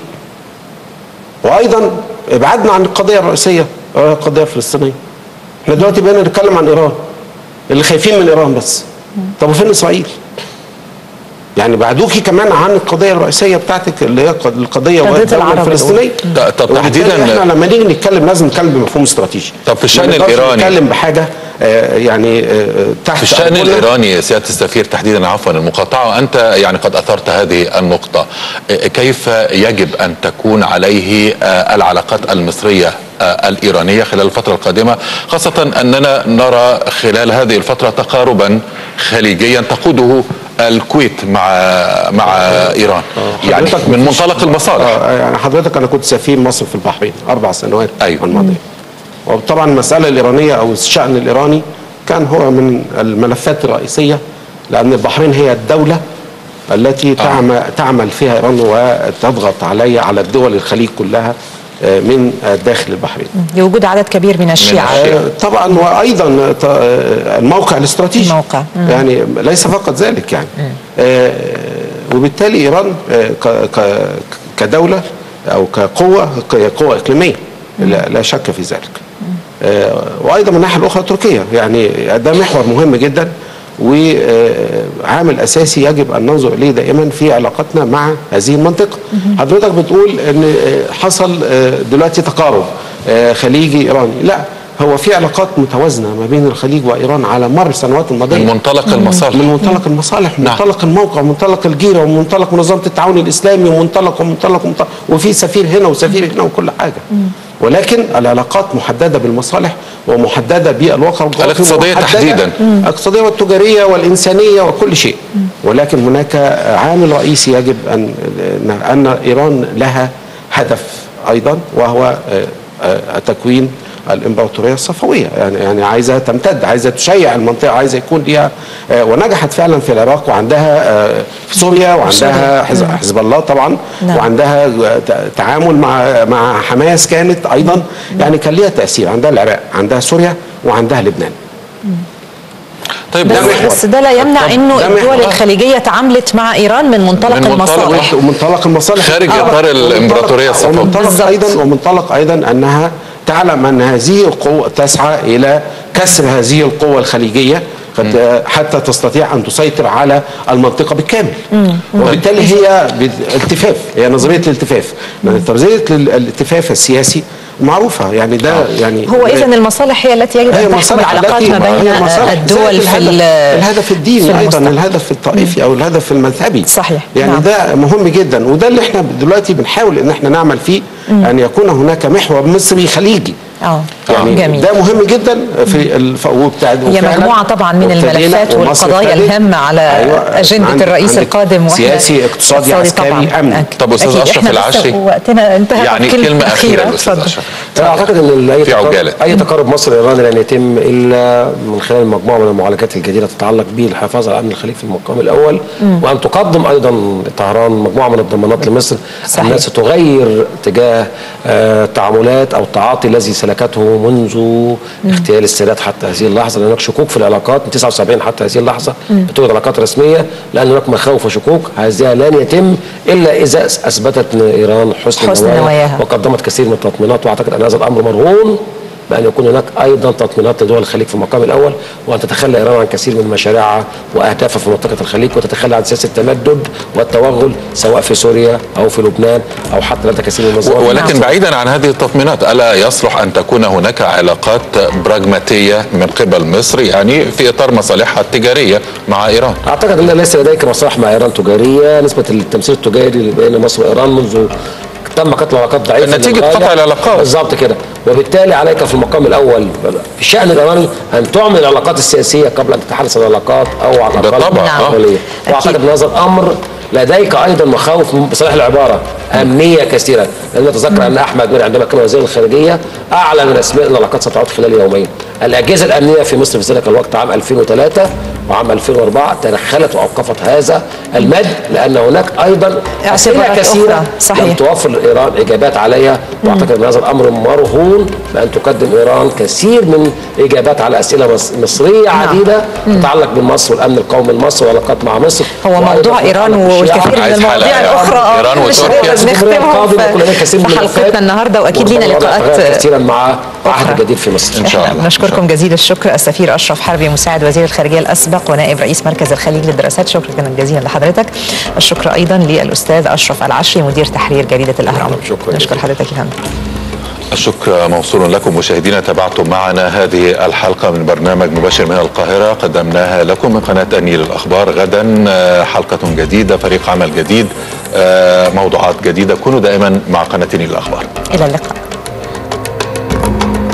وايضا ابعدنا عن القضيه الرئيسيه، القضيه الفلسطينيه. احنا دلوقتي بقينا نتكلم عن ايران، اللي خايفين من ايران بس. طب وفين اسرائيل؟ يعني بعدوكي كمان عن القضيه الرئيسيه بتاعتك اللي هي القضيه الفلسطينيه. طب تحديدا احنا لما نيجي نتكلم لازم نتكلم بمفهوم استراتيجي. طب في الشان الايراني نتكلم بحاجه آه يعني آه تحت في الشان الايراني سياده السفير تحديدا، عفوا المقاطعه، وانت يعني قد اثرت هذه النقطه، كيف يجب ان تكون عليه آه العلاقات المصريه آه الايرانيه خلال الفتره القادمه، خاصه اننا نرى خلال هذه الفتره تقاربا خليجيا تقوده الكويت مع مع ايران، يعني من منطلق المصالح. يعني حضرتك انا كنت سفير مصر في البحرين اربع سنوات أيوة. الماضيه، وطبعا المساله الايرانيه او الشان الايراني كان هو من الملفات الرئيسيه، لان البحرين هي الدوله التي آه. تعمل تعمل فيها ايران وتضغط عليها على الدول الخليج كلها من داخل البحرين، لوجود عدد كبير من الشيعة طبعا، وايضا الموقع الاستراتيجي الموقع. يعني ليس فقط ذلك يعني آه وبالتالي ايران آه كدوله او كقوه قوه اقليميه لا, لا شك في ذلك. آه وايضا من الناحيه الاخرى تركيا، يعني ده محور مهم جدا وعامل اساسي يجب ان ننظر اليه دائما في علاقتنا مع هذه المنطقه. حضرتك بتقول ان حصل دلوقتي تقارب خليجي ايراني، لا، هو في علاقات متوازنه ما بين الخليج وايران على مر السنوات الماضيه من منطلق المصالح، من منطلق المصالح، من نعم. منطلق الموقع، من منطلق الجيره، ومن منطلق منظمه التعاون الاسلامي، ومنطلق ومنطلق ومنطلق وفي سفير هنا وسفير هنا وكل حاجه. ولكن العلاقات محدده بالمصالح ومحدده بالواقع الاقتصاديه تحديدا، الاقتصاديه والتجاريه والانسانيه وكل شيء. ولكن هناك عامل رئيسي يجب ان ان ايران لها هدف ايضا، وهو تكوين الامبراطوريه الصفويه، يعني يعني عايزه تمتد، عايزه تشيع المنطقه، عايزه يكون ليها آه ونجحت فعلا في العراق، وعندها آه في سوريا، وعندها حزب, حزب الله طبعا، نعم. وعندها تعامل مع مع حماس كانت ايضا، مم. يعني كان ليها تاثير، عندها العراق، عندها سوريا، وعندها لبنان. مم. طيب بس, ده بس ده لا يمنع انه الدول الخليجيه تعاملت مع ايران من منطلق من المصالح ومنطلق المصالح خارج اطار الامبراطوريه الصفويه، ومنطلق ايضا ومنطلق ايضا انها تعلم ان هذه القوة تسعى الى كسر هذه القوة الخليجية حتى تستطيع ان تسيطر على المنطقة بالكامل. وبالتالي هي التفاف، هي نظرية الالتفاف، نظرية الالتفاف السياسي معروفة، يعني ده يعني هو اذا المصالح هي التي يجب ان تحكم العلاقات ما بين الدول في الهدف الديني في ايضا، الهدف الطائفي او الهدف المذهبي. صحيح. يعني نعم. ده مهم جدا، وده اللي احنا دلوقتي بنحاول ان احنا نعمل فيه، مم. ان يكون هناك محور مصري خليجي. اه يعني جميل. ده مهم جدا في الف... وبتاع هي مجموعه طبعا من الملفات والقضايا الهامه على أيوة. اجنده عند الرئيس القادم، سياسي، اقتصادي، عسكري، امني. طب استاذ اشرف العشري، وقتنا انتهى، يعني كلمه اخيره استاذ اشرف. اعتقد ان اي تقارب, اي تقارب مصر ايران لن يتم الا من خلال مجموعه من المعالجات الجديده تتعلق بالحفاظ على امن الخليج في المقام الاول، مم. وان تقدم ايضا طهران مجموعه من الضمانات لمصر انها ستغير تجاه آه تعاملات او التعاطي الذي سلكته منذ اغتيال السادات حتى هذه اللحظه، لان هناك شكوك في العلاقات من تسعة وسبعين حتى هذه اللحظه بتوجد علاقات رسميه، لان هناك مخاوف وشكوك، هذه لن يتم الا اذا اثبتت ايران حسن, حسن نواياها وقدمت كثير من التطمينات، واعتقد ان هذا الامر مرهون بأن يكون هناك أيضا تطمينات لدول الخليج في المقام الأول، وأن تتخلى إيران عن كثير من مشاريعها وأهدافها في منطقة الخليج، وتتخلى عن سياسة التمدد والتوغل سواء في سوريا أو في لبنان أو حتى لدى كثير من المنظمات. ولكن بعيدا عن هذه التطمينات، ألا يصلح أن تكون هناك علاقات براغماتية من قبل مصر يعني في إطار مصالحها التجارية مع إيران؟ أعتقد أن ليس لديك مصالح مع إيران تجارية. نسبة التمثيل التجاري بين مصر وإيران منذ تم قطع علاقات ضعيفه نتيجه قطع العلاقات بالظبط كده، وبالتالي عليك في المقام الاول في الشان الايراني ان تعمل العلاقات السياسيه قبل ان تتحدث عن العلاقات او عن العلاقات الدوليه. واعتقد ان هذا الامر لديك ايضا مخاوف بصريح العباره امنيه كثيره، لان نتذكر ان احمد مرعي عندما كان وزير الخارجيه اعلن رسميا ان العلاقات ستعود خلال يومين. الاجهزه الامنيه في مصر في ذلك الوقت عام ألفين وثلاثة وعام ألفين وأربعة تدخلت واوقفت هذا المد، لان هناك ايضا اسئله كثيره لم توفر ايران اجابات عليها. واعتقد ان هذا الامر مرهون بان تقدم ايران كثير من اجابات على اسئله مصريه عديده تتعلق بمصر والامن القومي لمصر والعلاقات مع مصر. هو موضوع ايران والكثير من المواضيع الاخرى ايران وتركيا نختمهم في حلقتنا النهارده، واكيد لينا لقاءات كثيرا مع عهد جديد في مصر ان شاء الله. نشكركم جزيل الشكر السفير اشرف حربي مساعد وزير الخارجيه الاسبق ونائب رئيس مركز الخليج للدراسات، شكرا جزيلا لحضرتك. الشكر ايضا للاستاذ اشرف العشري مدير تحرير جريده الاهرام. نشكر حضرتك يا فندم. الشكر موصول لكم مشاهدينا، تابعتم معنا هذه الحلقة من برنامج مباشر من القاهرة قدمناها لكم من قناة النيل الأخبار. غدا حلقة جديدة، فريق عمل جديد، موضوعات جديدة. كونوا دائما مع قناة النيل الأخبار. إلى اللقاء.